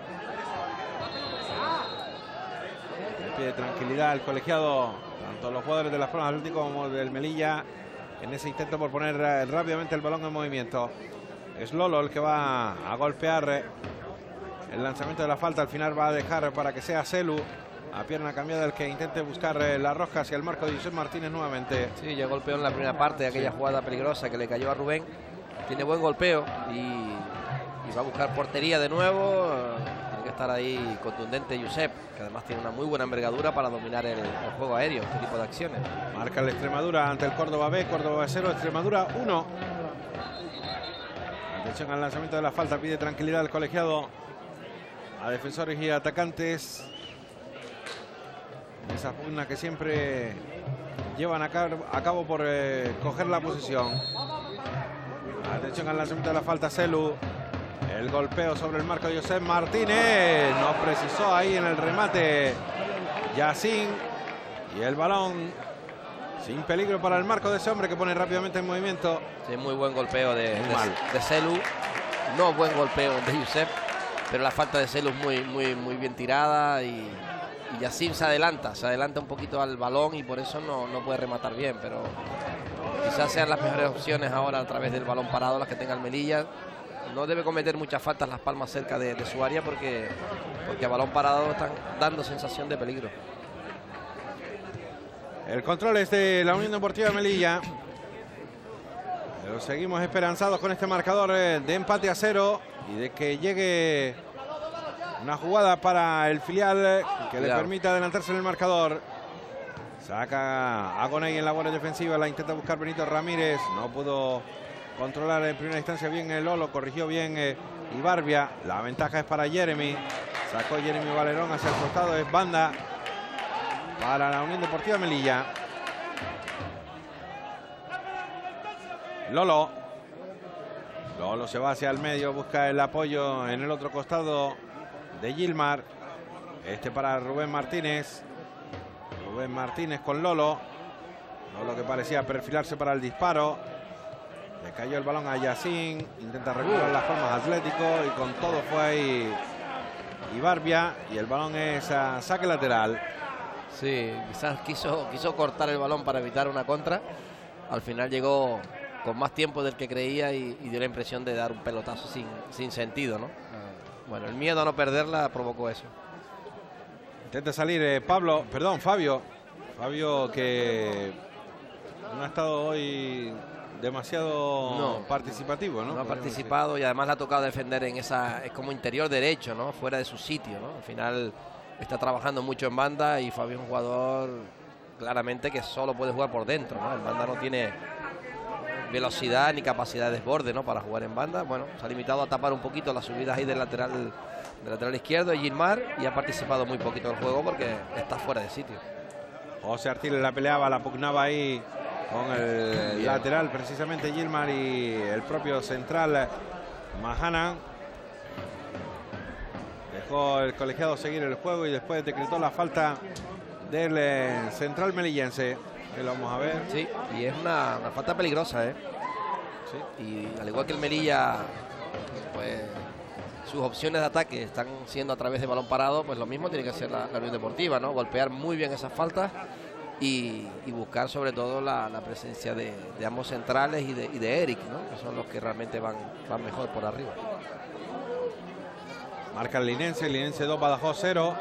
Le pide tranquilidad al colegiado, tanto los jugadores de Las Palmas Atlético como del Melilla, en ese intento por poner rápidamente el balón en movimiento. Es Lolo el que va a golpear el lanzamiento de la falta. Al final va a dejar para que sea Celu, a pierna cambiada, el que intente buscar la rosca hacia el marco de Josep Martínez nuevamente. Sí, ya golpeó en la primera parte de aquella jugada peligrosa que le cayó a Rubén. Tiene buen golpeo y va a buscar portería de nuevo. Tiene que estar ahí contundente Josep, que además tiene una muy buena envergadura para dominar el juego aéreo, este tipo de acciones. Marca el Extremadura ante el Córdoba B. Córdoba 0, Extremadura 1. Atención al lanzamiento de la falta, pide tranquilidad al colegiado a defensores y atacantes. Esa pugna que siempre llevan a cabo por coger la posición. Atención al lanzamiento de la falta, Celu. El golpeo sobre el marco de Josep Martínez. No precisó ahí en el remate Yacine. Y el balón Sin peligro para el marco de ese hombre que pone rápidamente en movimiento. Sí, muy buen golpeo de Celu. No buen golpeo de Josep, pero la falta de Celu es muy bien tirada y Yacine se adelanta un poquito al balón y por eso no puede rematar bien, pero quizás sean las mejores opciones ahora a través del balón parado las que tenga el Melilla. No debe cometer muchas faltas Las Palmas cerca de su área porque a balón parado están dando sensación de peligro. El control es de la Unión Deportiva Melilla. Pero seguimos esperanzados con este marcador de empate a 0 y de que llegue una jugada para el filial que le permita adelantarse en el marcador. Saca a Gonay en la bola defensiva, la intenta buscar Benito Ramírez. No pudo controlar en primera instancia bien el Lolo, corrigió bien Ibarbia. La ventaja es para Jeremy. Sacó Jeremy Valerón hacia el costado, es banda para la Unión Deportiva Melilla. Lolo se va hacia el medio, busca el apoyo en el otro costado de Gilmar. Este para Rubén Martínez. Rubén Martínez con Lolo. Lolo que parecía perfilarse para el disparo. Le cayó el balón a Yacine. Intenta recuperar Las Palmas Atlético y con todo fue ahí Ibarbia. Y el balón es a saque lateral. Sí, quizás quiso cortar el balón para evitar una contra. Al final llegó con más tiempo del que creía y dio la impresión de dar un pelotazo sin sentido, ¿no? Bueno, el miedo a no perderla provocó eso. Intenta salir Fabio. Fabio que no ha estado hoy demasiado participativo, ¿no? No ha participado y además le ha tocado defender es como interior derecho, ¿no? Fuera de su sitio, ¿no? Al final está trabajando mucho en banda y Fabio es un jugador claramente que solo puede jugar por dentro, ¿no? En banda no tiene velocidad ni capacidad de desborde, ¿no? Para jugar en banda. Bueno, se ha limitado a tapar un poquito las subidas ahí del lateral izquierdo de Gilmar y ha participado muy poquito en el juego porque está fuera de sitio. José Artiles la peleaba, la pugnaba ahí con el lateral precisamente Gilmar y el propio central Mahana. Dejó el colegiado seguir el juego y después decretó la falta del central melillense. Que lo vamos a ver. Sí, y es una falta peligrosa, ¿eh? Sí. Y al igual que el Melilla, pues sus opciones de ataque están siendo a través de balón parado, pues lo mismo tiene que hacer la Unión Deportiva, ¿no? Golpear muy bien esas faltas y buscar sobre todo la presencia de ambos centrales y de Eric, ¿no? Que son los que realmente van mejor por arriba. Marca el Linense 2, Badajoz 0.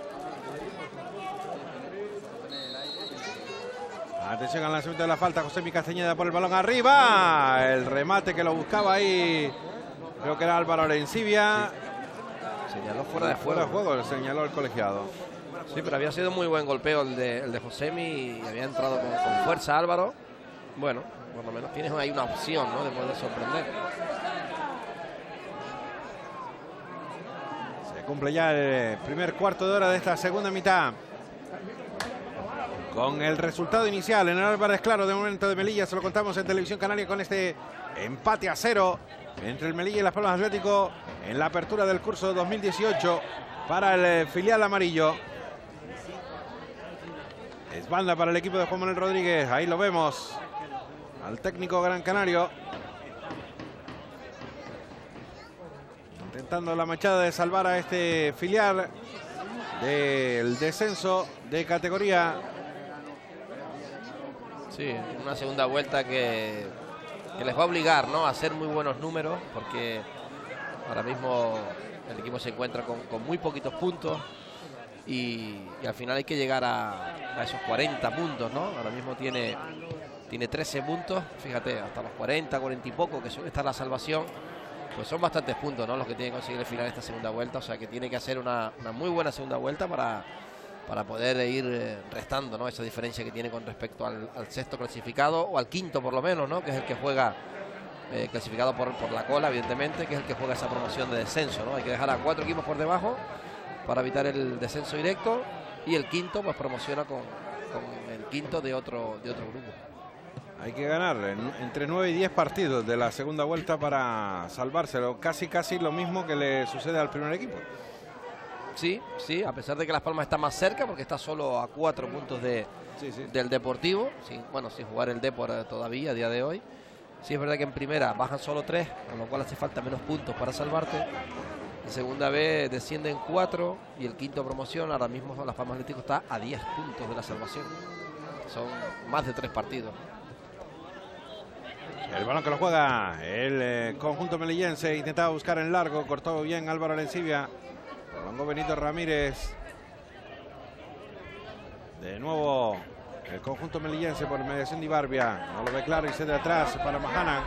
Atención al lanzamiento de la falta, Josemi Castañeda por el balón arriba. El remate que lo buscaba ahí, creo que era Álvaro Arencibia. Sí. Señaló fuera de juego. Señaló el colegiado. Sí, pero había sido muy buen golpeo el de Josemi y había entrado con fuerza Álvaro. Bueno, por lo menos tienes ahí una opción, ¿no? De poder sorprender. Se cumple ya el primer cuarto de hora de esta segunda mitad. Con el resultado inicial en el Álvarez Claro de momento de Melilla, se lo contamos en Televisión Canaria con este empate a 0 entre el Melilla y Las Palmas Atlético en la apertura del curso 2018 para el filial amarillo. Es banda para el equipo de Juan Manuel Rodríguez, ahí lo vemos al técnico gran canario. Intentando la machada de salvar a este filial del descenso de categoría. Sí, una segunda vuelta que les va a obligar, ¿no? A hacer muy buenos números porque ahora mismo el equipo se encuentra con muy poquitos puntos y al final hay que llegar a esos 40 puntos, ¿no? Ahora mismo tiene 13 puntos, fíjate, hasta los 40 y poco, que suele estar la salvación, pues son bastantes puntos, ¿no? Los que tiene que conseguir el final de esta segunda vuelta, o sea que tiene que hacer una muy buena segunda vuelta para poder ir restando, ¿no? Esa diferencia que tiene con respecto al sexto clasificado o al quinto por lo menos, ¿no? Que es el que juega clasificado por la cola, evidentemente, que es el que juega esa promoción de descenso, ¿no? Hay que dejar a 4 equipos por debajo para evitar el descenso directo y el quinto pues promociona con el quinto de otro grupo. Hay que ganar entre 9 y 10 partidos de la segunda vuelta para salvárselo. Casi lo mismo que le sucede al primer equipo. Sí, sí, a pesar de que Las Palmas está más cerca, porque está solo a 4 puntos del Deportivo, sin jugar el Depor todavía a día de hoy. Sí, es verdad que en primera bajan solo 3, con lo cual hace falta menos puntos para salvarte. En segunda vez descienden 4 y el quinto promoción, ahora mismo Las Palmas Atlético está a 10 puntos de la salvación. Son más de 3 partidos. El balón que lo juega el conjunto melillense, intentaba buscar en largo, cortó bien Álvaro Arencibia, prolongó Benito Ramírez. De nuevo el conjunto melillense por mediación de Ibarbia, no lo ve claro y se de atrás para Mahanan.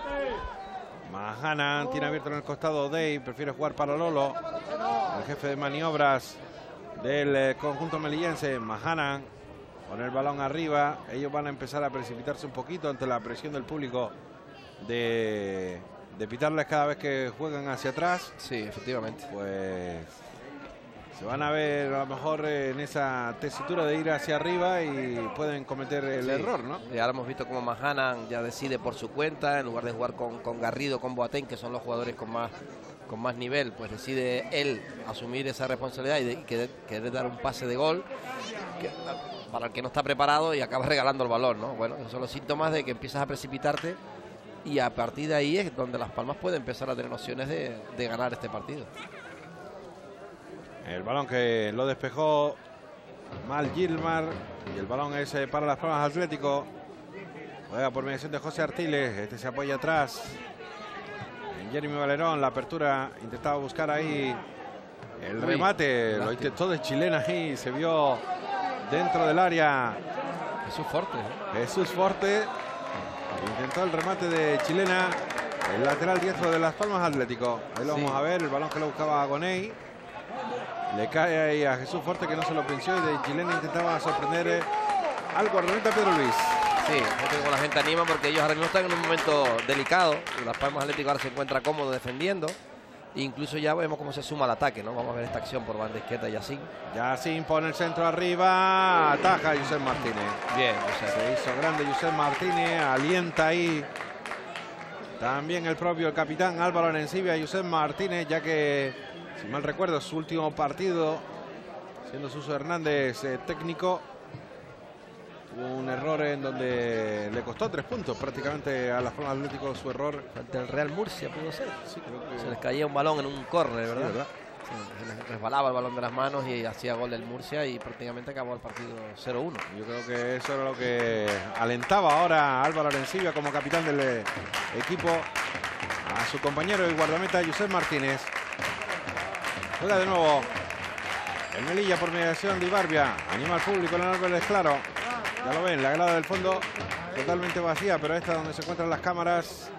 Mahanan tiene abierto en el costado Dey, prefiere jugar para Lolo, el jefe de maniobras del conjunto melillense. Mahanan con el balón arriba, ellos van a empezar a precipitarse un poquito ante la presión del público de pitarles cada vez que juegan hacia atrás. Sí, efectivamente. Pues se van a ver a lo mejor en esa tesitura de ir hacia arriba y pueden cometer el error, ¿no? Y ahora hemos visto cómo Mahanan ya decide por su cuenta, en lugar de jugar con Garrido, con Boateng, que son los jugadores con más nivel, pues decide él asumir esa responsabilidad y querer dar un pase de gol para el que no está preparado y acaba regalando el balón, ¿no? Bueno, esos son los síntomas de que empiezas a precipitarte y a partir de ahí es donde Las Palmas puede empezar a tener opciones de ganar este partido. El balón que lo despejó mal Gilmar y el balón es para Las Palmas Atlético. Juega por mediación de José Artiles, este se apoya atrás en Jeremy Valerón, la apertura, intentaba buscar ahí el remate, lo intentó de chilena ahí, se vio dentro del área Jesús Forte intentó el remate de chilena, el lateral diestro de Las Palmas Atlético. Ahí lo vamos a ver, el balón que lo buscaba Agoney, le cae ahí a Jesús Forte, que no se lo pensó, y de chilena intentaba sorprender al guardameta Pedro Luis. Sí, con la gente anima porque ellos ahora mismo están en un momento delicado. Las Palmas Atlético ahora se encuentra cómodo defendiendo. Incluso ya vemos cómo se suma al ataque, ¿no? Vamos a ver esta acción por banda izquierda de Yacine. Yacine pone el centro arriba, ataja a Josep Martínez. Bien, se hizo grande Josep Martínez, alienta ahí también el propio capitán Álvaro Arencibia a Josep Martínez, ya que, si mal recuerdo, su último partido, siendo Suso Hernández técnico, tuvo un error en donde le costó 3 puntos prácticamente a Las Palmas Atlético, su error. Ante el Real Murcia pudo ser. Sí, creo que se les caía un balón en un córner, ¿verdad? Sí, ¿verdad? Sí, se les resbalaba el balón de las manos y hacía gol del Murcia y prácticamente acabó el partido 0-1. Yo creo que eso era lo que alentaba ahora a Álvaro Arencibia como capitán del equipo a su compañero y guardameta Josep Martínez. Juega de nuevo el Melilla por mediación de Ibarbia. Anima al público en Álvarez Claro. Ya lo ven, la grada del fondo totalmente vacía, pero esta donde se encuentran las cámaras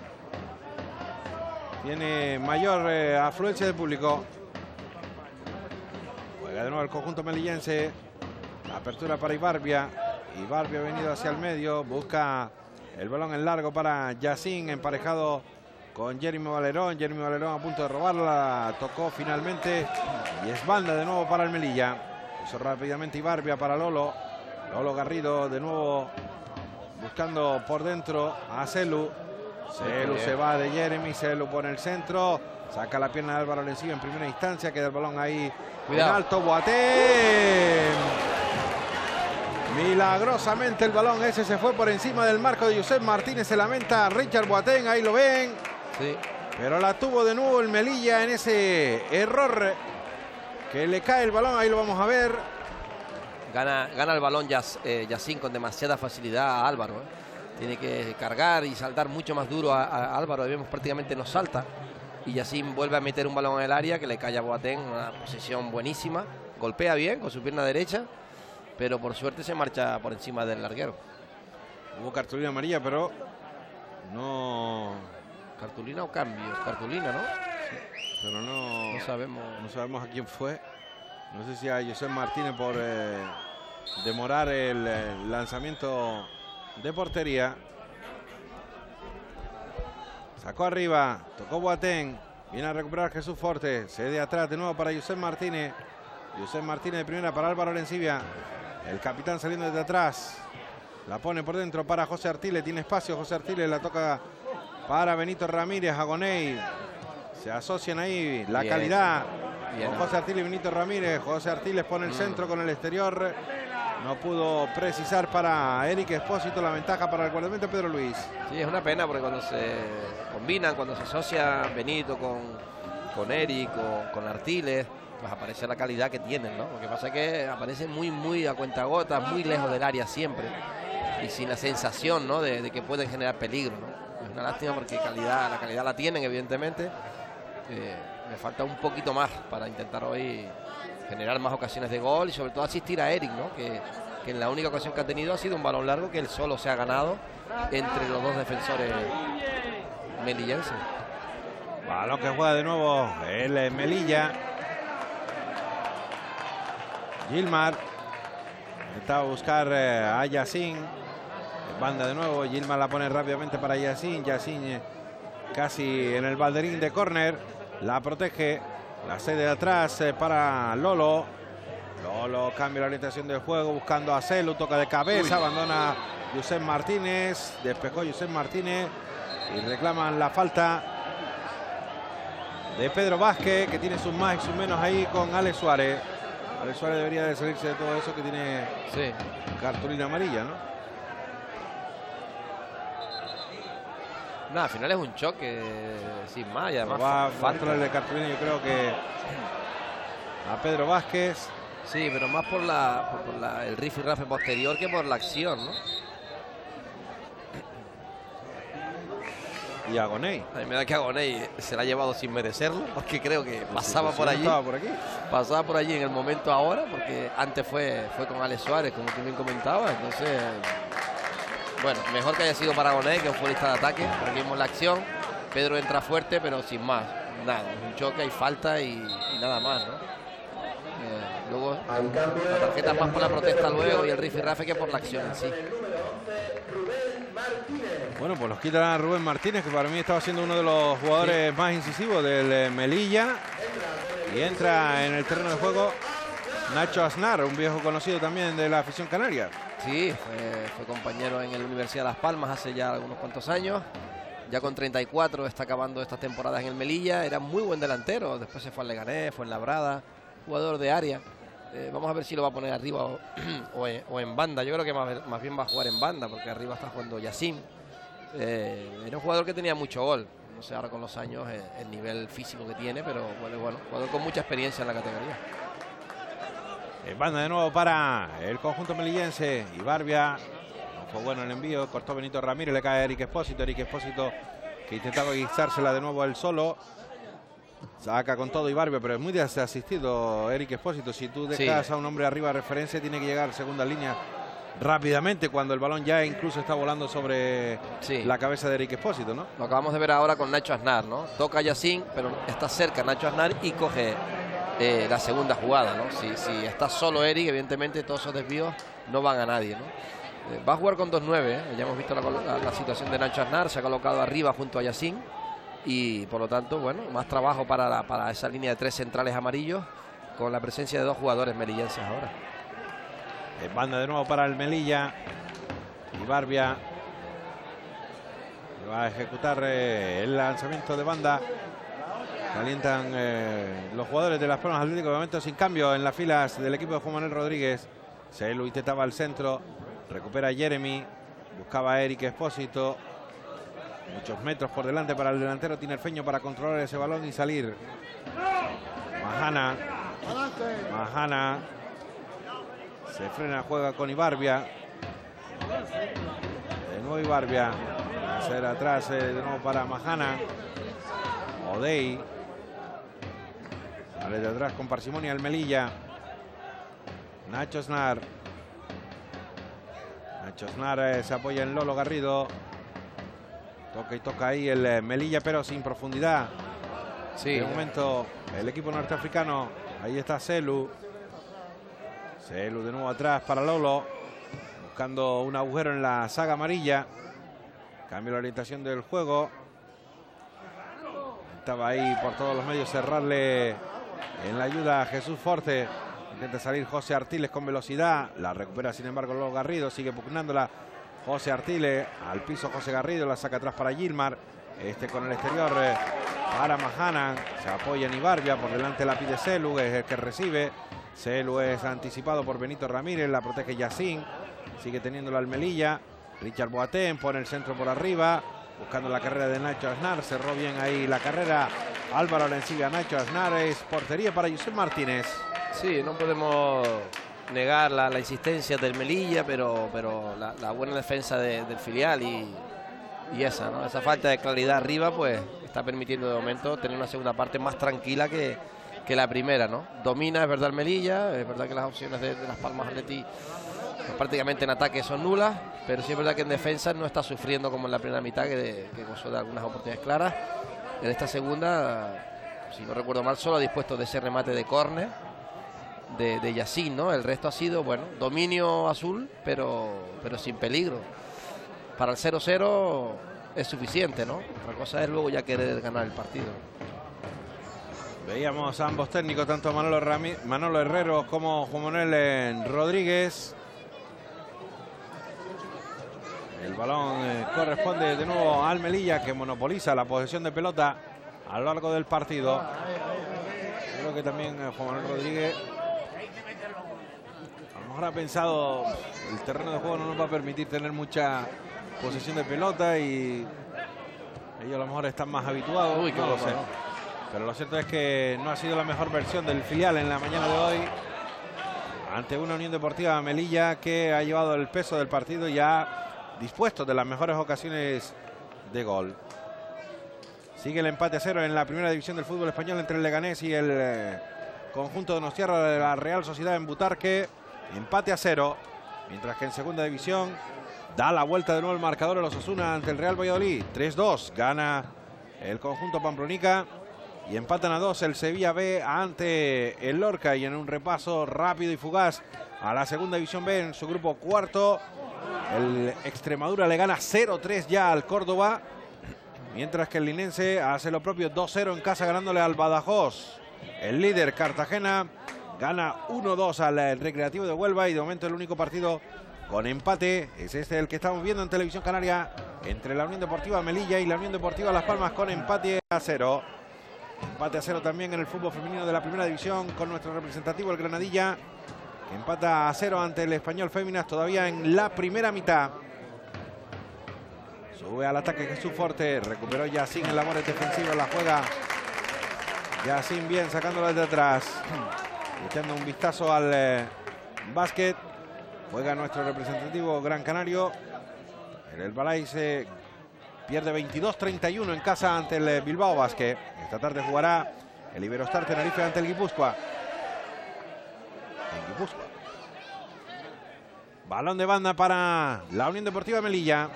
tiene mayor afluencia de público. Juega de nuevo el conjunto melillense. Apertura para Ibarbia. Ibarbia ha venido hacia el medio, busca el balón en largo para Yacine, emparejado con Jeremy Valerón. Jeremy Valerón a punto de robarla, tocó finalmente y es banda de nuevo para el Melilla. Hizo rápidamente Ibarbia para Lolo. Lolo Garrido de nuevo buscando por dentro a Celu. Celu se va de Jeremy, Celu por el centro, saca la pierna de Álvaro Arencibia en primera instancia, queda el balón ahí en alto. Boateng, milagrosamente el balón ese se fue por encima del marco de Josep Martínez. Se lamenta Richard Boateng, ahí lo ven, sí, pero la tuvo de nuevo el Melilla en ese error que le cae el balón. Ahí lo vamos a ver. Gana el balón Yacine con demasiada facilidad a Álvaro. Tiene que cargar y saltar mucho más duro a Álvaro. Vemos prácticamente no salta. Y Yacine vuelve a meter un balón en el área que le cae a Boateng. Una posición buenísima. Golpea bien con su pierna derecha. Pero por suerte se marcha por encima del larguero. Hubo cartulina amarilla, pero no... ¿Cartulina o cambios? Cartulina, ¿no? Sí, pero no sabemos. No sabemos a quién fue. No sé si a Josep Martínez por demorar el lanzamiento de portería. Sacó arriba, tocó Boateng, viene a recuperar Jesús Forte, cede atrás de nuevo para Josep Martínez. Josep Martínez de primera para Álvaro Arencibia. El capitán saliendo desde atrás. La pone por dentro para José Artiles, tiene espacio José Artiles, la toca para Benito Ramírez, Agoney. Se asocian ahí la calidad Con José Artiles y Benito Ramírez. José Artiles pone el centro con el exterior. No pudo precisar para Eric Expósito. La ventaja para el guardameta Pedro Luis. Sí, es una pena porque cuando se combinan, cuando se asocia Benito con Eric o con Artiles, pues aparece la calidad que tienen, ¿no? Lo que pasa es que aparecen muy a cuentagotas, muy lejos del área siempre. Y sin la sensación, ¿no?, de que pueden generar peligro, ¿no? Es una lástima porque la calidad la tienen, evidentemente. Me falta un poquito más para intentar hoy generar más ocasiones de gol y sobre todo asistir a Eric, ¿no? Que en la única ocasión que ha tenido ha sido un balón largo que él solo se ha ganado entre los dos defensores melillenses. Balón que juega de nuevo el Melilla. Gilmar intenta buscar a Yacine. Banda de nuevo. Gilmar la pone rápidamente para Yacine. Yacine casi en el balderín de córner. La protege. La cede de atrás para Lolo. Lolo cambia la orientación del juego buscando a Celu. Toca de cabeza. Abandona Josep Martínez. Despejó Josep Martínez. Y reclaman la falta de Pedro Vázquez, que tiene sus más y sus menos ahí con Alex Suárez. Alex Suárez debería de salirse de todo eso, que tiene cartulina amarilla, ¿no? No, al final es un choque sin más. Y además va a faltarle cartulina, yo creo que a Pedro Vázquez. Sí, pero más por el rifirrafe posterior que por la acción, ¿no? Y Agoney. A mí me da que Agoney se la ha llevado sin merecerlo, porque creo que pasaba por allí. Estaba por aquí. Pasaba por allí en el momento ahora, porque antes fue con Alex Suárez, como tú bien comentabas. Entonces, bueno, mejor que haya sido para Agoney, que es un futbolista de ataque. Ahora mismo la acción. Pedro entra fuerte, pero sin más. Nada, un choque, hay falta y nada más, ¿no? Luego, la tarjeta más por la protesta luego y el rifirrafe que por la acción en sí. Bueno, pues los quitan a Rubén Martínez, que para mí estaba siendo uno de los jugadores más incisivos del Melilla. Y entra en el terreno de juego Nacho Aznar, un viejo conocido también de la afición canaria. Sí, fue compañero en la Universidad de Las Palmas hace ya algunos cuantos años. Ya con 34 está acabando estas temporadas en el Melilla. Era muy buen delantero, después se fue al Leganés, fue en Labrada, jugador de área. Vamos a ver si lo va a poner arriba o en banda. Yo creo que más bien va a jugar en banda, porque arriba está jugando Yacine. Era un jugador que tenía mucho gol. No sé ahora con los años el nivel físico que tiene, pero bueno, jugador con mucha experiencia en la categoría. En banda de nuevo para el conjunto melillense. Y Barbia, no fue bueno el envío, cortó Benito Ramírez, le cae a Eric Expósito. Eric Expósito que intentaba guisársela de nuevo él solo. Saca con todo Ibarbia, pero es muy desasistido Eric Expósito. Si tú dejas a un hombre arriba de referencia, tiene que llegar segunda línea rápidamente cuando el balón ya incluso está volando sobre la cabeza de Eric Expósito, ¿no? Lo acabamos de ver ahora con Nacho Aznar, ¿no? Toca Yacine, pero está cerca Nacho Aznar y coge la segunda jugada, ¿no? Si está solo Eric, evidentemente todos esos desvíos no van a nadie, ¿no? Va a jugar con 2-9, ya hemos visto la situación de Nacho Aznar, se ha colocado arriba junto a Yacine. Y por lo tanto, bueno, más trabajo para esa línea de tres centrales amarillos con la presencia de dos jugadores melillenses ahora. En banda de nuevo para el Melilla. Y Barbia va a ejecutar el lanzamiento de banda. Calientan los jugadores de Las Palmas Atlético. De momento sin cambio en las filas del equipo de Juan Manuel Rodríguez. Celu intentaba al centro. Recupera Jeremy. Buscaba a Eric Expósito. Muchos metros por delante para el delantero tinerfeño para controlar ese balón y salir. Mahana. Se frena, juega con Ibarbia. De nuevo Ibarbia. Hacer atrás de nuevo para Mahana. Odey. Sale de atrás con parsimonia el Melilla. Nacho Aznar. Se apoya en Lolo Garrido. Toca y toca ahí el Melilla, pero sin profundidad. De momento el equipo norteafricano. Ahí está Celu. Celu de nuevo atrás para Lolo. Buscando un agujero en la saga amarilla. Cambio la orientación del juego. Estaba ahí por todos los medios cerrarle en la ayuda a Jesús Forte. Intenta salir José Artiles con velocidad. La recupera sin embargo Lolo Garrido. Sigue pugnándola José Artiles. Al piso José Garrido. La saca atrás para Gilmar. Con el exterior para Mahana. Se apoya en Ibarbia. Por delante la pide Selu, es el que recibe. Selu es anticipado por Benito Ramírez. La protege Yacine. Sigue teniendo la Melilla. Richard Boateng pone el centro por arriba. Buscando la carrera de Nacho Aznar. Cerró bien ahí la carrera. Álvaro Lenciga a Nacho Aznar. Es portería para Josep Martínez. Sí, no podemos negar la insistencia del Melilla, pero la buena defensa del filial y esa, ¿no? Esa falta de claridad arriba, pues está permitiendo de momento tener una segunda parte más tranquila que la primera, ¿no? Domina, es verdad, el Melilla. Es verdad que las opciones de Las Palmas Athletic pues, prácticamente en ataque son nulas, pero sí es verdad que en defensa no está sufriendo como en la primera mitad, que gozó de algunas oportunidades claras. En esta segunda, si no recuerdo mal, solo ha dispuesto de ese remate de córner de Yacine, ¿no? El resto ha sido, bueno, dominio azul, pero sin peligro. Para el 0-0 es suficiente, ¿no? Otra cosa es luego ya querer ganar el partido. Veíamos a ambos técnicos, tanto Manolo Herrero como Juan Manuel Rodríguez. El balón corresponde de nuevo al Melilla, que monopoliza la posesión de pelota a lo largo del partido. Creo que también Juan Manuel Rodríguez a lo mejor ha pensado, el terreno de juego no nos va a permitir tener mucha posesión de pelota y ellos a lo mejor están más habituados. Uy, no lo sé. Pero lo cierto es que no ha sido la mejor versión del filial en la mañana de hoy, ante una Unión Deportiva Melilla que ha llevado el peso del partido ya dispuesto de las mejores ocasiones de gol. Sigue el empate a 0 en la primera división del fútbol español entre el Leganés y el conjunto de Donostiarra de la Real Sociedad en Butarque. Empate a 0, mientras que en segunda división da la vuelta de nuevo el marcador el Osasuna ante el Real Valladolid. 3-2 gana el conjunto pamplonica y empatan a 2 el Sevilla B ante el Lorca. Y en un repaso rápido y fugaz a la segunda división B en su grupo cuarto, el Extremadura le gana 0-3 ya al Córdoba, mientras que el linense hace lo propio 2-0 en casa ganándole al Badajoz. El líder Cartagena gana 1-2 al Recreativo de Huelva y de momento el único partido con empate es el que estamos viendo en Televisión Canaria entre la Unión Deportiva Melilla y la Unión Deportiva Las Palmas, con empate a 0. Empate a 0 también en el fútbol femenino de la primera división con nuestro representativo, el Granadilla, que empata a 0 ante el Español Féminas todavía en la primera mitad. Sube al ataque Jesús Forte, recuperó Yacine en labores defensivas, la juega Yacine bien sacándola desde atrás, echando un vistazo al básquet. Juega nuestro representativo Gran Canario. El Balay se pierde 22-31 en casa ante el Bilbao Basket. Esta tarde jugará el Iberostar Tenerife ante el Guipúzcoa. En Guipúzcoa. Balón de banda para la Unión Deportiva Melilla.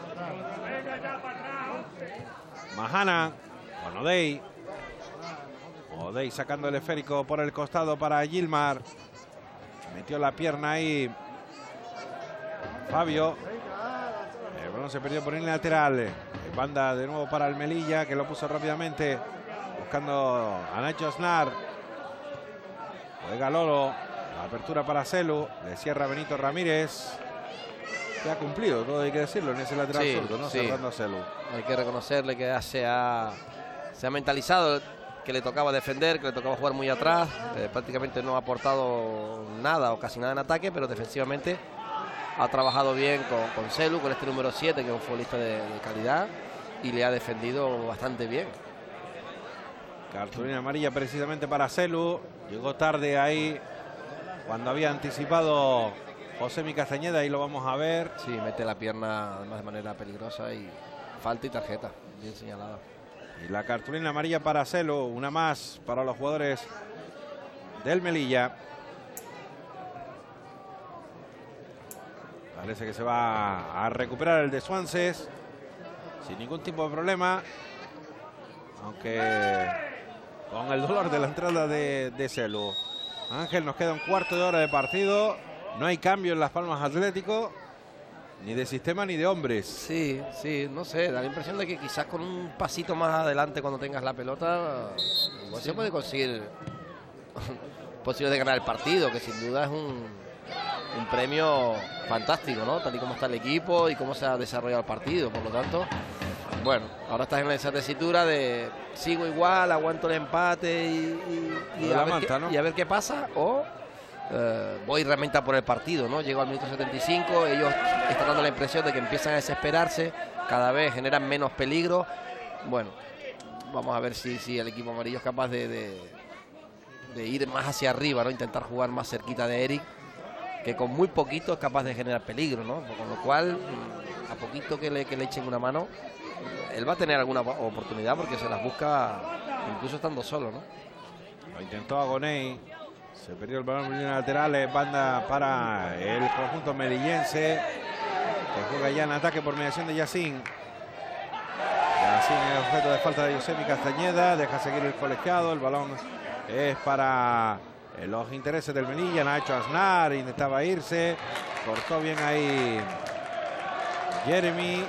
Mahana con Odey. Odey sacando el esférico por el costado para Gilmar. Metió la pierna ahí Fabio. El balón se perdió por el lateral. Banda de nuevo para el Melilla, que lo puso rápidamente buscando a Nacho Aznar. Juega Lolo. La apertura para Selu. Le cierra Benito Ramírez, que ha cumplido, todo hay que decirlo, en ese lateral zurdo, ¿no? Sí. Cerrando a Selu. Hay que reconocerle que se ha mentalizado que le tocaba defender, que le tocaba jugar muy atrás. Prácticamente no ha aportado nada o casi nada en ataque, pero defensivamente ha trabajado bien con Selu, con este número 7, que es un futbolista de calidad, y le ha defendido bastante bien. Cartulina amarilla precisamente para Selu. Llegó tarde ahí cuando había anticipado Josemi Castañeda, ahí lo vamos a ver. Sí, mete la pierna además de manera peligrosa y falta y tarjeta, bien señalada. Y la cartulina amarilla para Selu, una más para los jugadores del Melilla. Parece que se va a recuperar el de Suances sin ningún tipo de problema, aunque con el dolor de la entrada de Selu. Ángel, nos queda un cuarto de hora de partido. No hay cambio en Las Palmas Atlético, ni de sistema ni de hombres. Sí, no sé, da la impresión de que quizás con un pasito más adelante cuando tengas la pelota pues se puede conseguir posibilidad de ganar el partido, que sin duda es un premio fantástico, ¿no? Tal y como está el equipo y cómo se ha desarrollado el partido. Por lo tanto, bueno, ahora estás en esa tesitura de sigo igual, aguanto el empate y a ver qué pasa, o voy realmente a por el partido, ¿no? Llego al minuto 75, ellos están dando la impresión de que empiezan a desesperarse, cada vez generan menos peligro. Bueno, vamos a ver si el equipo amarillo es capaz de ir más hacia arriba, ¿no? Intentar jugar más cerquita de Eric, que con muy poquito es capaz de generar peligro, ¿no? Con lo cual, a poquito que le echen una mano, él va a tener alguna oportunidad porque se las busca incluso estando solo, ¿no? Lo intentó Agoney, se perdió el balón en línea lateral, banda para el conjunto melillense, que juega ya en ataque por mediación de Yacine. Yacine es objeto de falta de Josemi Castañeda, deja seguir el colegiado, el balón es para los intereses del Melilla. Nacho Aznar intentaba irse, cortó bien ahí Jeremy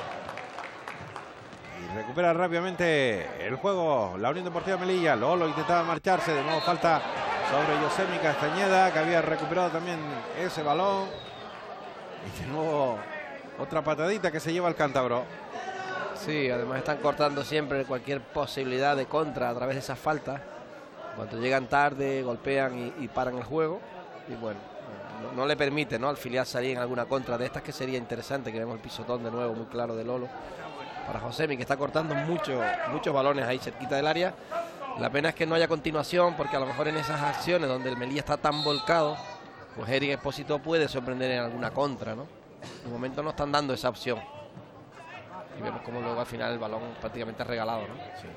y recupera rápidamente el juego la Unión Deportiva Melilla. Lolo intentaba marcharse, de nuevo falta sobre Josemi Castañeda, que había recuperado también ese balón, y de nuevo otra patadita que se lleva el cántabro. Sí, además están cortando siempre cualquier posibilidad de contra a través de esas faltas. Cuando llegan tarde, golpean y paran el juego. Y bueno, no le permite, ¿no?, al filial salir en alguna contra de estas, que sería interesante, que vemos el pisotón de nuevo muy claro de Lolo para Josemi, que está cortando muchos balones ahí cerquita del área. La pena es que no haya continuación, porque a lo mejor en esas acciones donde el Melilla está tan volcado, pues Eric Expósito puede sorprender en alguna contra, ¿no? De momento no están dando esa opción. Y vemos cómo luego al final el balón prácticamente es regalado, ¿no? Sí.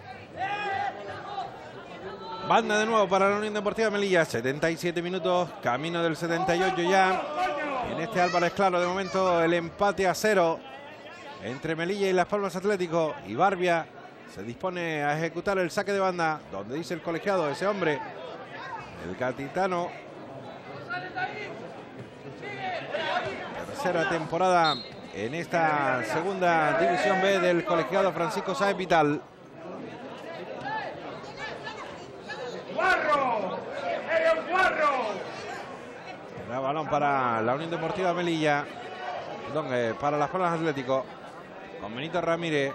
Banda de nuevo para la Unión Deportiva Melilla, 77 minutos, camino del 78 ya. En este Álvarez Claro, de momento, el empate a 0 entre Melilla y Las Palmas Atlético. Y Barbia se dispone a ejecutar el saque de banda, donde dice el colegiado, ese hombre, el capitano. Tercera temporada en esta segunda división B del colegiado Francisco Sáez Vital. El balón para la Unión Deportiva Melilla, perdón, para Las Palmas Atlético, con Benito Ramírez.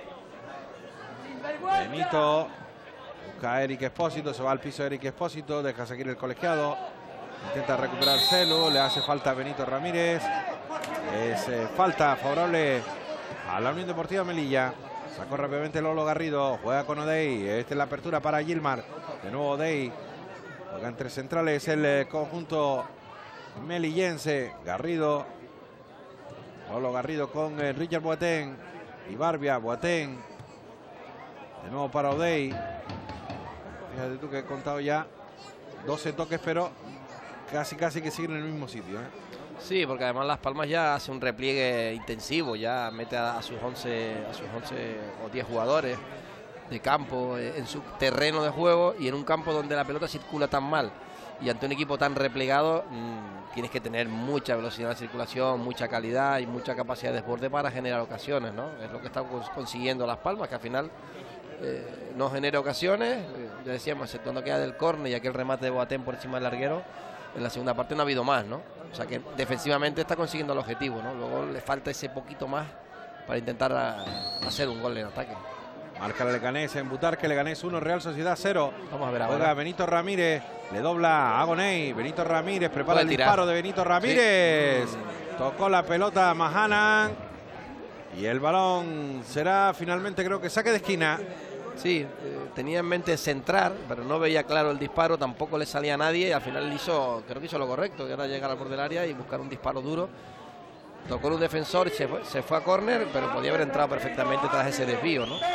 Benito busca a Eric Expósito, se va al piso Eric Expósito, deja seguir el colegiado, intenta recuperar Celu, le hace falta a Benito Ramírez. Es falta favorable a la Unión Deportiva Melilla. Sacó rápidamente Lolo Garrido, juega con Odey. Esta es la apertura para Gilmar. De nuevo Odey. Juega entre centrales el conjunto melillense. Garrido. Lolo Garrido con Richard Boateng y Barbia. Boateng. De nuevo para Odey. Fíjate tú que he contado ya 12 toques, pero casi que siguen en el mismo sitio, ¿eh? Sí, porque además Las Palmas ya hace un repliegue intensivo, ya mete a sus 11 o 10 jugadores de campo en su terreno de juego, y en un campo donde la pelota circula tan mal y ante un equipo tan replegado, tienes que tener mucha velocidad de circulación, mucha calidad y mucha capacidad de desborde para generar ocasiones, ¿no? Es lo que está consiguiendo Las Palmas, que al final no genera ocasiones. Ya decíamos, exceptuando queda del córner y aquel remate de Boateng por encima del larguero, en la segunda parte no ha habido más, ¿no? O sea que defensivamente está consiguiendo el objetivo, ¿no? Luego le falta ese poquito más para intentar hacer un gol en ataque. Marca el Leganés en Butarque, Leganés 1, Real Sociedad 0. Vamos a ver ahora. Juega Benito Ramírez, le dobla a Agoney. Benito Ramírez prepara el disparo de Benito Ramírez. Sí. Tocó la pelota a Mahanan y el balón será finalmente, creo que saque de esquina. Sí, tenía en mente centrar, pero no veía claro el disparo, tampoco le salía a nadie, y al final creo que hizo lo correcto, que era llegar al borde del área y buscar un disparo duro. Tocó un defensor y se fue a córner, pero podía haber entrado perfectamente tras ese desvío, ¿no?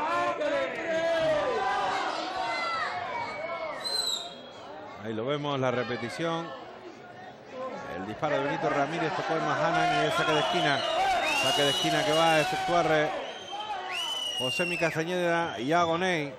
Ahí lo vemos, la repetición. El disparo de Benito Ramírez, tocó en Mahanan y el saque de esquina. Saque de esquina que va a efectuar Josemi Castañeda y Agoney.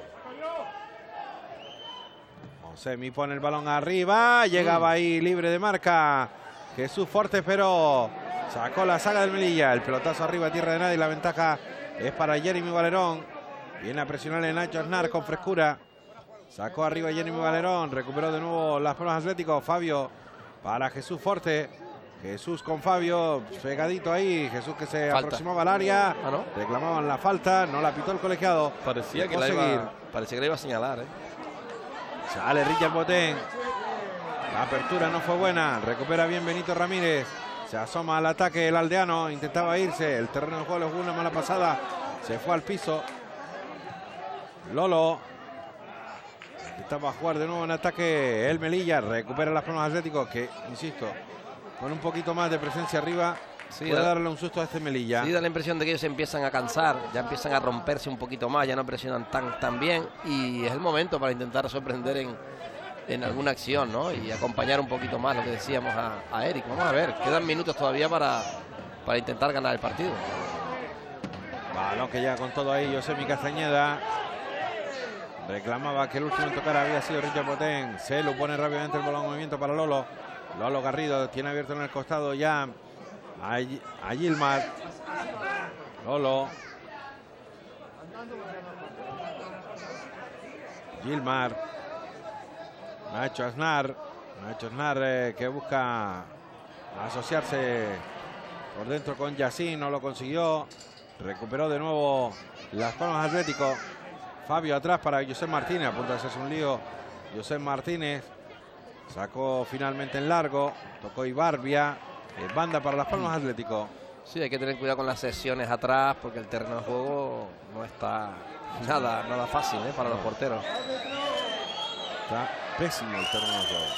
Josemi pone el balón arriba. Llegaba ahí libre de marca Jesús Fortes, pero sacó la saga del Melilla. El pelotazo arriba, tierra de nadie. La ventaja es para Jeremy Valerón. Viene a presionarle Nacho Aznar con frescura. Sacó arriba Jeremy Valerón. Recuperó de nuevo Las Palmas Atlético. Fabio para Jesús Fortes. Jesús con Fabio, pegadito ahí. Jesús que se Falta. aproximaba al área. Ah, ¿no? Reclamaban la falta, no la pitó el colegiado. Parecía que la iba a señalar, ¿eh? Sale Richard Boten. La apertura no fue buena. Recupera bien Benito Ramírez. Se asoma al ataque el aldeano. Intentaba irse. El terreno de juego le jugó una mala pasada. Se fue al piso. Lolo. Intentaba jugar de nuevo en ataque el Melilla. Recupera las palmas Atlético que, insisto, con un poquito más de presencia arriba, sí, puede darle un susto a este Melilla. Sí, da la impresión de que ellos se empiezan a cansar, ya empiezan a romperse un poquito más, ya no presionan tan bien, y es el momento para intentar sorprender en alguna acción, ¿no? Y acompañar un poquito más lo que decíamos a Eric. Vamos a ver, quedan minutos todavía para intentar ganar el partido. Balón que ya con todo ahí Josemi Castañeda. Reclamaba que el último en tocar había sido Richard Boten. Se lo pone rápidamente el balón en movimiento para Lolo. Lolo Garrido tiene abierto en el costado ya a Gilmar. Lolo. Gilmar. Nacho Aznar. Nacho Aznar que busca asociarse por dentro con Yacine. No lo consiguió. Recuperó de nuevo las palmas Atlético. Fabio atrás para José Martínez. A punto de hacerse un lío. José Martínez. Sacó finalmente en largo. Tocó Ibarbia. Banda para las palmas Atlético. Sí, hay que tener cuidado con las sesiones atrás porque el terreno de juego no está nada fácil, ¿eh? Para los porteros. Está pésimo el terreno de juego.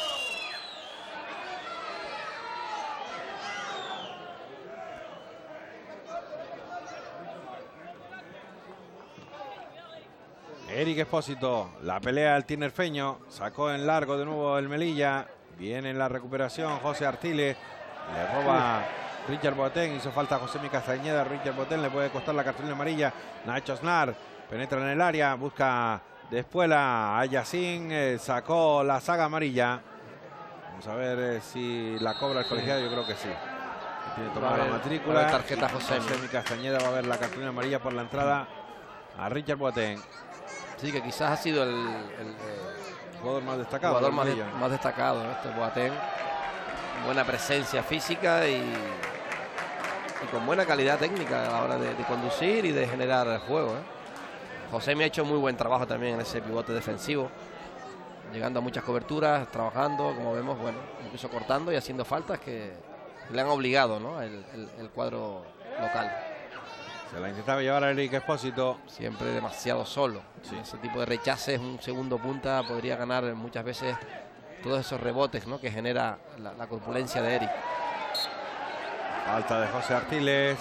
Eric Espósito, la pelea del tinerfeño, sacó en largo de nuevo el Melilla, viene en la recuperación José Artiles, le roba Richard Boten, hizo falta José Castañeda, Richard Boten le puede costar la cartulina amarilla, Nacho Aznar penetra en el área, busca de espuela a Yacine, sacó la saga amarilla, vamos a ver si la cobra el colegiado, yo creo que sí. Tiene tomada la matrícula, tarjeta José Castañeda va a ver la cartulina amarilla por la entrada a Richard Boten. Sí, que quizás ha sido el jugador más destacado. Jugador más destacado, ¿no? Este Boateng. Buena presencia física y con buena calidad técnica a la hora de conducir y de generar el juego, ¿eh? José me ha hecho muy buen trabajo también en ese pivote defensivo. Llegando a muchas coberturas, trabajando, como vemos, bueno, incluso cortando y haciendo faltas que le han obligado, ¿no? el cuadro local. Se la intentaba llevar a Eric Espósito. Siempre demasiado solo. Sí. Ese tipo de rechaces, un segundo punta podría ganar muchas veces todos esos rebotes, ¿no? Que genera la corpulencia de Eric. Falta de José Artiles.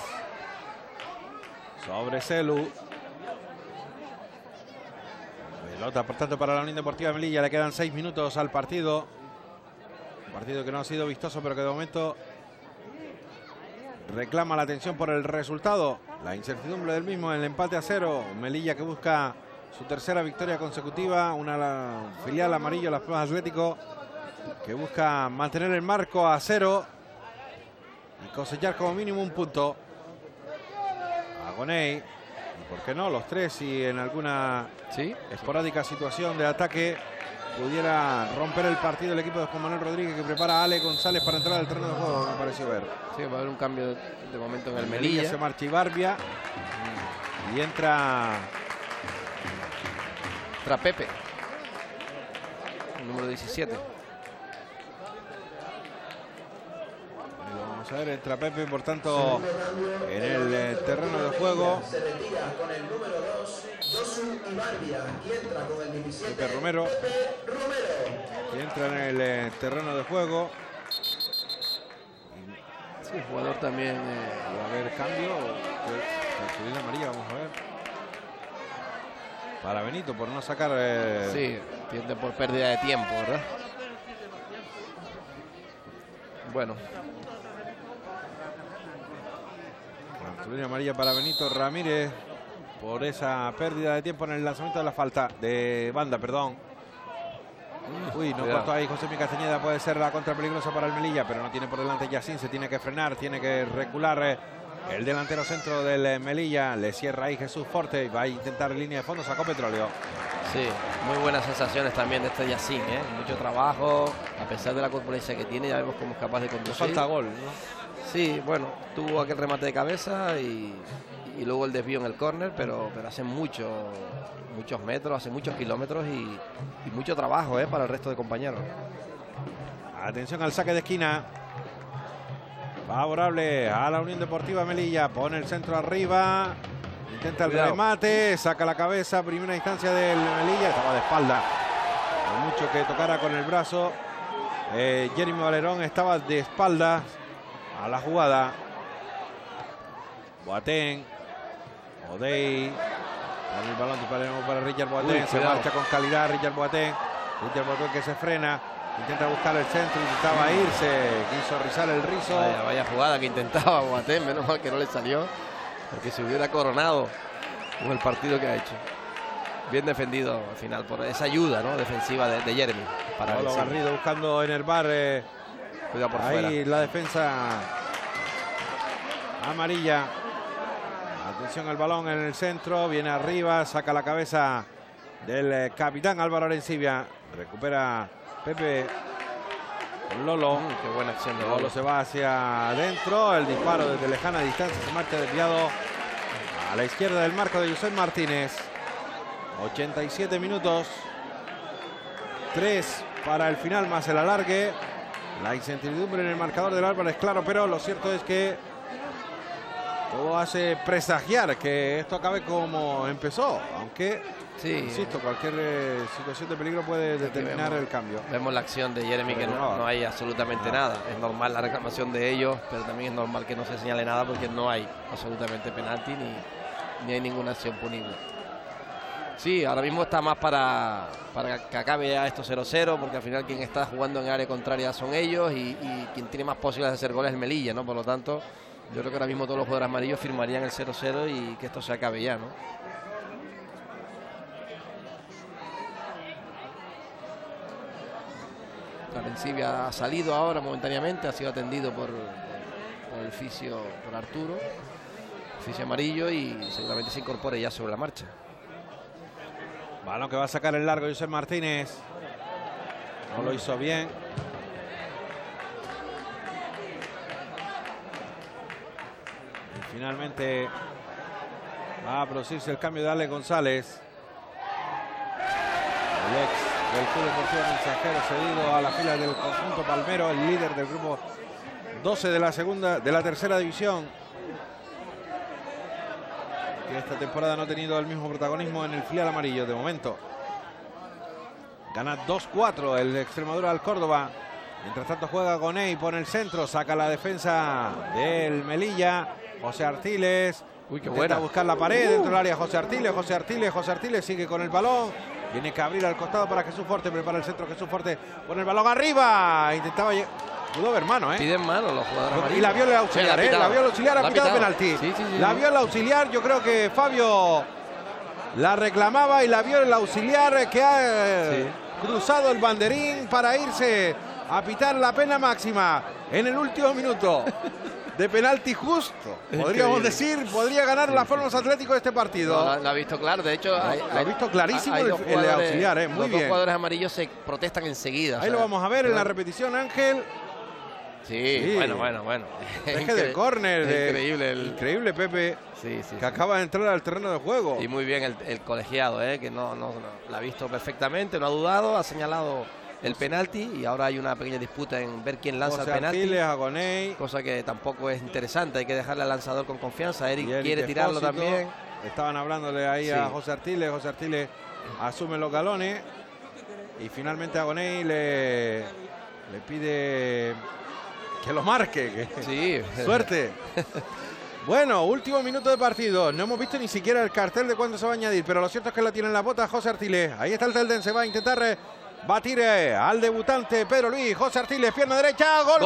Sobre Celu. Pelota, por tanto, para la Unión Deportiva Melilla. Le quedan 6 minutos al partido. Un partido que no ha sido vistoso, pero que de momento reclama la atención por el resultado. La incertidumbre del mismo, el empate a 0. Melilla que busca su tercera victoria consecutiva. Una filial amarillo, las Palmas Atlético, que busca mantener el marco a 0 y cosechar como mínimo un punto. Agoney, y por qué no, los tres, si en alguna esporádica situación de ataque pudiera romper el partido el equipo de Juan Manuel Rodríguez, que prepara a Ale González para entrar al terreno de juego, me pareció ver. Sí, va a haber un cambio de momento en el Melilla. Se marcha Ibarbia y entra Pepe, el número 17. Vamos a ver, entra Pepe, por tanto, en el terreno de juego. Se retira con el número 2, Josu Ibarbia, y entra con el 17, Pepe Romero. Que entra en el terreno de juego. Sí, el jugador también. Va a haber cambio. Cartulina amarilla, vamos a ver. Para Benito, por no sacar. Sí, entiende por pérdida de tiempo, ¿verdad? Bueno. Cartulina amarilla para Benito Ramírez por esa pérdida de tiempo en el lanzamiento de la falta de banda, perdón. Uy, no cortó ahí José Castañeda, puede ser la contra peligrosa para el Melilla, pero no tiene por delante Yacine, se tiene que frenar, tiene que recular El delantero centro del Melilla le cierra ahí Jesús Forte. Va a intentar línea de fondo, sacó Petróleo. Sí, muy buenas sensaciones también de este Yacine, ¿eh? Mucho trabajo, a pesar de la corpulencia que tiene, ya vemos cómo es capaz de conducir. Le falta gol, ¿no? Sí, bueno, tuvo aquel remate de cabeza y luego el desvío en el córner, pero hace muchos metros, hace muchos kilómetros y mucho trabajo, para el resto de compañeros. Atención al saque de esquina. Favorable a la Unión Deportiva Melilla. Pone el centro arriba. Intenta el remate. Saca la cabeza. Primera instancia del Melilla. Estaba de espalda. Por mucho que tocara con el brazo. Jeremy Valerón estaba de espalda a la jugada. Boateng. O'Day. Con el balón para Richard Boateng. Se marcha con calidad Richard Boateng. Richard Boateng que se frena. Intenta buscar el centro, intentaba irse, quiso rizar el rizo. Vaya jugada que intentaba Boateng, menos mal que no le salió, porque se hubiera coronado con el partido que ha hecho. Bien defendido al final por esa ayuda, ¿no?, defensiva de Jeremy. Para Pablo Garrido buscando en el bar. Cuidado por ahí fuera. La defensa amarilla. Atención al balón en el centro, viene arriba, saca la cabeza del capitán Álvaro Arencibia. Recupera Pepe Lolo. Qué buena acción de Lolo se va hacia adentro. El disparo desde lejana distancia se marcha desviado a la izquierda del marco de Josep Martínez. 87 minutos. 3 para el final más el alargue. La incertidumbre en el marcador del Álvaro es claro, pero lo cierto es que todo hace presagiar que esto acabe como empezó, aunque sí, insisto, cualquier situación de peligro puede determinar el cambio. Vemos la acción de Jeremy, que no hay absolutamente nada. Es normal la reclamación de ellos, pero también es normal que no se señale nada porque no hay absolutamente penalti ni hay ninguna acción punible. Sí, ahora mismo está más para que acabe ya esto 0-0, porque al final quien está jugando en área contraria son ellos y quien tiene más posibilidades de hacer goles es Melilla, ¿no? Por lo tanto, yo creo que ahora mismo todos los jugadores amarillos firmarían el 0-0 y que esto se acabe ya, ¿no? Arencibia ha salido ahora momentáneamente, ha sido atendido por el fisio, por Arturo, fisio amarillo, y seguramente se incorpore ya sobre la marcha. Balón que va a sacar el largo Josep Martínez. No lo hizo bien. Y finalmente va a producirse el cambio de Ale González. El ex del Club Deportivo Mensajero, cedido a la fila del conjunto palmero, el líder del grupo 12 de la tercera división, que esta temporada no ha tenido el mismo protagonismo en el filial amarillo de momento. Gana 2-4 el de Extremadura al Córdoba. Mientras tanto juega Goney, pone el centro, saca la defensa del Melilla. José Artiles. Uy, qué intenta buena. buscar la pared dentro del área. José Artiles sigue con el balón. Tiene que abrir al costado para Jesús Forte. Prepara el centro Jesús Forte. Pone el balón arriba. Intentaba... Pudo ver mano, Piden mano los jugadores amarillos. Y la vio el auxiliar, La vio el auxiliar, ha pitado penalti. Sí, la vio el auxiliar. Yo creo que Fabio la reclamaba y la vio el auxiliar, que ha cruzado el banderín para irse a pitar la pena máxima en el último minuto. De penalti justo, podríamos decir, podría ganar las formas Atlético de este partido. No, lo ha visto claro, de hecho, lo ha visto clarísimo el auxiliar, muy los bien. Los jugadores amarillos se protestan enseguida. Ahí lo vamos a ver en la repetición, Ángel. Sí, bueno. Deje del córner. Increíble Pepe, que acaba de entrar al terreno de juego. Y muy bien el colegiado, que no la ha visto perfectamente, no ha dudado, ha señalado el penalti y ahora hay una pequeña disputa en ver quién lanza el penalti. Artiles, Agoney. Cosa que tampoco es interesante, hay que dejarle al lanzador con confianza. Eric quiere tirarlo también. Estaban hablándole ahí a José Artiles. José Artiles asume los galones y finalmente Agoney le pide que lo marque. Suerte. Bueno, último minuto de partido. No hemos visto ni siquiera el cartel de cuándo se va a añadir, pero lo cierto es que la tiene en la bota José Artiles. Ahí está el Teldense, va a intentar batir al debutante Pedro Luis. José Artiles, pierna derecha, gol.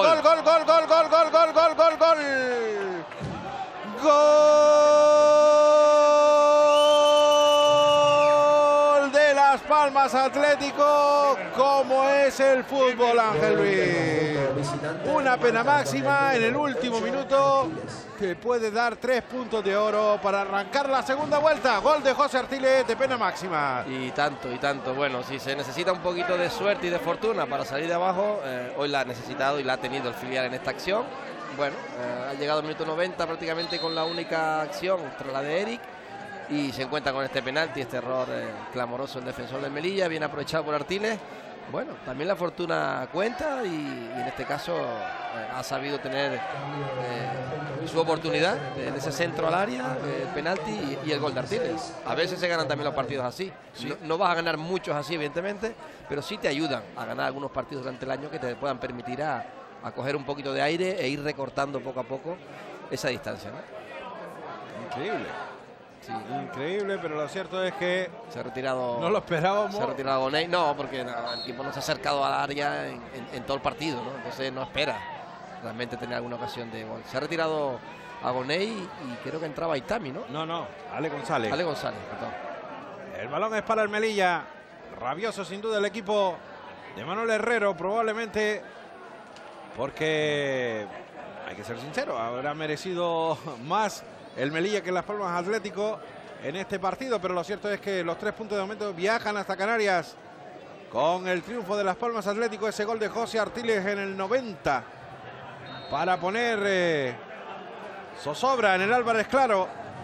Gol de la Las Palmas Atlético, como es el fútbol, Ángel Luis. Una pena máxima en el último minuto que puede dar 3 puntos de oro para arrancar la segunda vuelta. Gol de José Artiles de pena máxima. Y tanto, y tanto. Bueno, si se necesita un poquito de suerte y de fortuna para salir de abajo, hoy la ha necesitado y la ha tenido el filial en esta acción. Bueno, ha llegado al minuto 90 prácticamente con la única acción tras la de Eric. Y se encuentra con este penalti, este error clamoroso el defensor del Melilla, bien aprovechado por Artiles. Bueno, también la fortuna cuenta y en este caso ha sabido tener su oportunidad en ese centro al área, el penalti y el gol de Artiles. A veces se ganan también los partidos así. Sí. No vas a ganar muchos así, evidentemente, pero sí te ayudan a ganar algunos partidos durante el año que te puedan permitir a coger un poquito de aire e ir recortando poco a poco esa distancia, ¿no? Increíble. Sí. Increíble, pero lo cierto es que se ha retirado. No lo esperábamos. Se ha retirado Gonei. No, porque el equipo no se ha acercado al área en todo el partido, ¿no? Entonces no espera realmente tener alguna ocasión de gol. Se ha retirado a Gonei y creo que entraba Itami, ¿no? No, Ale González. Ale González, perdón. El balón es para el Melilla. Rabioso sin duda el equipo de Manuel Herrero, probablemente porque hay que ser sincero, habrá merecido más el Melilla que Las Palmas Atlético en este partido, pero lo cierto es que los 3 puntos de momento viajan hasta Canarias con el triunfo de Las Palmas Atlético. Ese gol de José Artiles en el 90 para poner zozobra en el Álvarez Claro.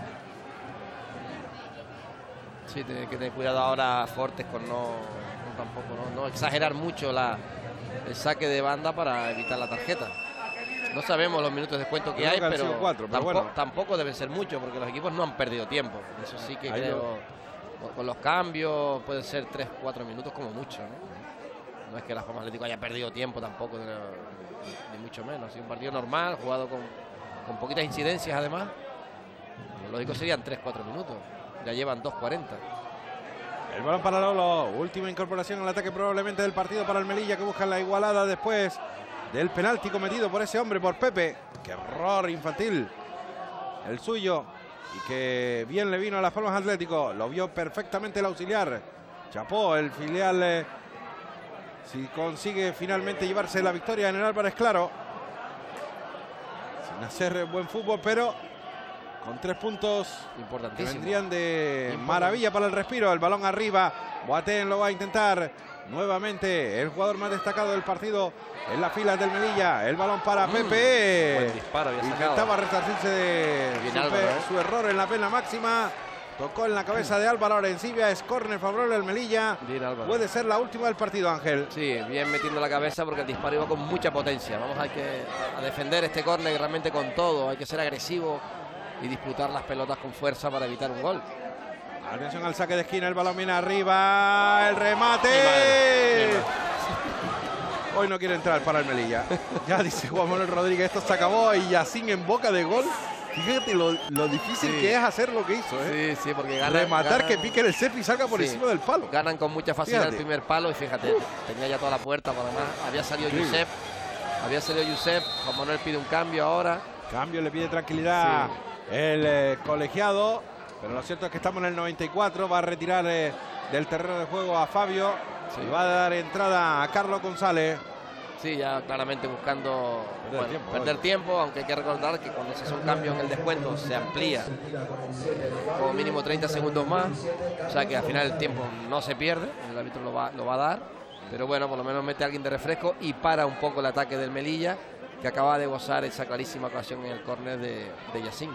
Sí, tiene que tener cuidado ahora Fortes con no exagerar mucho el saque de banda para evitar la tarjeta. No sabemos los minutos de descuento que hay, pero, 4, pero tampoco deben ser muchos porque los equipos no han perdido tiempo. Eso sí que creo, con los cambios pueden ser 3-4 minutos como mucho, ¿no? No es que Las Palmas Atlético haya perdido tiempo tampoco, ni mucho menos. Es un partido normal, jugado con poquitas incidencias además. Lo lógico serían 3-4 minutos. Ya llevan 2:40. El balón para Lolo, última incorporación al ataque probablemente del partido para el Melilla, que busca la igualada después del penalti cometido por ese hombre, por Pepe. Qué error infantil el suyo y que bien le vino a Las Palmas Atlético. Lo vio perfectamente el auxiliar. Chapó el filial si consigue finalmente llevarse la victoria en el Álvarez Claro. Sin hacer buen fútbol, pero con 3 puntos que vendrían de maravilla para el respiro. El balón arriba, Boateng lo va a intentar nuevamente. El jugador más destacado del partido en las filas del Melilla. El balón para Pepe. Buen disparo, intentaba resarcirse de su error en la pena máxima. Tocó en la cabeza de Álvaro Arencibia. Es córner favorable al Melilla. Puede ser la última del partido, Ángel. Sí, bien metiendo la cabeza porque el disparo iba con mucha potencia. Vamos a defender este córner realmente con todo. Hay que ser agresivo y disputar las pelotas con fuerza para evitar un gol. Atención al saque de esquina, el balón viene arriba, el remate. Hoy no quiere entrar para el Melilla. Ya dice Juan Manuel Rodríguez, esto se acabó y Yacine en boca de gol. Fíjate lo difícil que es hacer lo que hizo, ¿eh? Sí, porque rematar, que pique el césped y salga por encima del palo. Ganan con mucha facilidad el primer palo y fíjate, tenía ya toda la puerta, por además había salido Josep. Juan Manuel pide un cambio ahora. Cambio, le pide tranquilidad el colegiado, pero lo cierto es que estamos en el 94, va a retirar del terreno de juego a Fabio y va a dar entrada a Carlos González. Sí, ya claramente buscando perder tiempo, aunque hay que recordar que cuando se hace un cambio en el descuento se amplía como mínimo 30 segundos más, o sea que al final el tiempo no se pierde, el árbitro lo va a dar, pero bueno, por lo menos mete a alguien de refresco y para un poco el ataque del Melilla, que acaba de gozar esa clarísima ocasión en el córner de Yacine.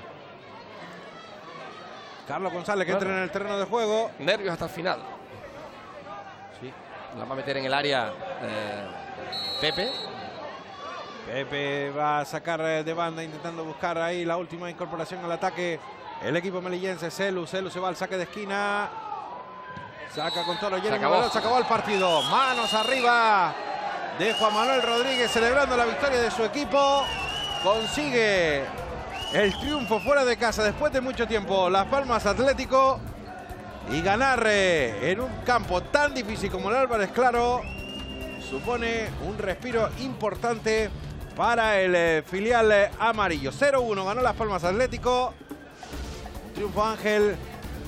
Carlos González que entra en el terreno de juego. Nervios hasta el final. Sí. La va a meter en el área Pepe. Pepe va a sacar de banda intentando buscar ahí la última incorporación al ataque. El equipo melillense, Celu se va al saque de esquina. Saca con todo lleno. Se acabó el partido. Manos arriba de Juan Manuel Rodríguez celebrando la victoria de su equipo. Consigue el triunfo fuera de casa después de mucho tiempo Las Palmas Atlético, y ganar en un campo tan difícil como el Álvarez Claro supone un respiro importante para el filial amarillo. 0-1 ganó Las Palmas Atlético. Un triunfo, Ángel,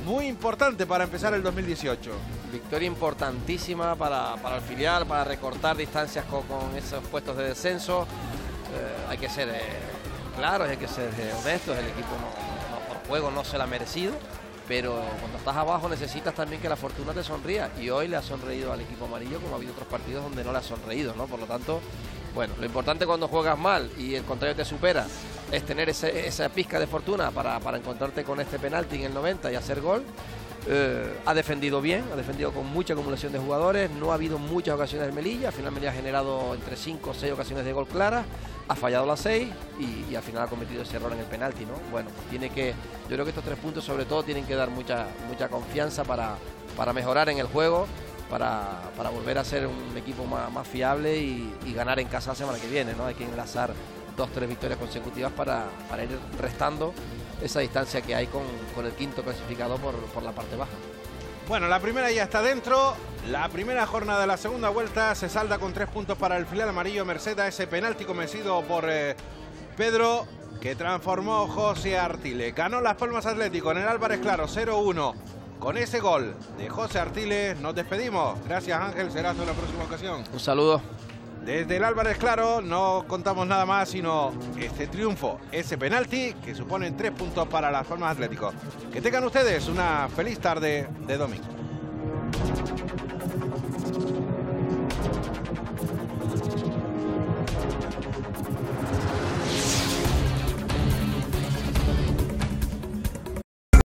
muy importante para empezar el 2018. Victoria importantísima para el filial, para recortar distancias con esos puestos de descenso. Hay que ser claros, hay que ser honestos. El equipo por juego no se la ha merecido, pero cuando estás abajo necesitas también que la fortuna te sonría, y hoy le ha sonreído al equipo amarillo, como ha habido otros partidos donde no le ha sonreído, ¿no? Por lo tanto, bueno, lo importante cuando juegas mal y el contrario te supera es tener esa pizca de fortuna para encontrarte con este penalti en el 90 y hacer gol. Ha defendido bien, ha defendido con mucha acumulación de jugadores, no ha habido muchas ocasiones del Melilla, al final Melilla ha generado entre 5 o 6 ocasiones de gol claras, ha fallado las 6 y al final ha cometido ese error en el penalti, ¿no? Bueno, yo creo que estos 3 puntos sobre todo tienen que dar mucha confianza para mejorar en el juego, para volver a ser un equipo más fiable y ganar en casa la semana que viene, ¿no? Hay que enlazar 2-3 victorias consecutivas para ir restando esa distancia que hay con el quinto clasificado por la parte baja. Bueno, la primera ya está dentro. La primera jornada de la segunda vuelta se salda con 3 puntos para el filial amarillo, merced a ese penalti convencido por Pedro, que transformó José Artiles. Ganó Las Palmas Atlético en el Álvarez Claro 0-1. Con ese gol de José Artiles nos despedimos. Gracias, Ángel, será hasta la próxima ocasión. Un saludo. Desde el Álvarez Claro no contamos nada más sino este triunfo, ese penalti que suponen 3 puntos para Las Palmas Atlético. Que tengan ustedes una feliz tarde de domingo.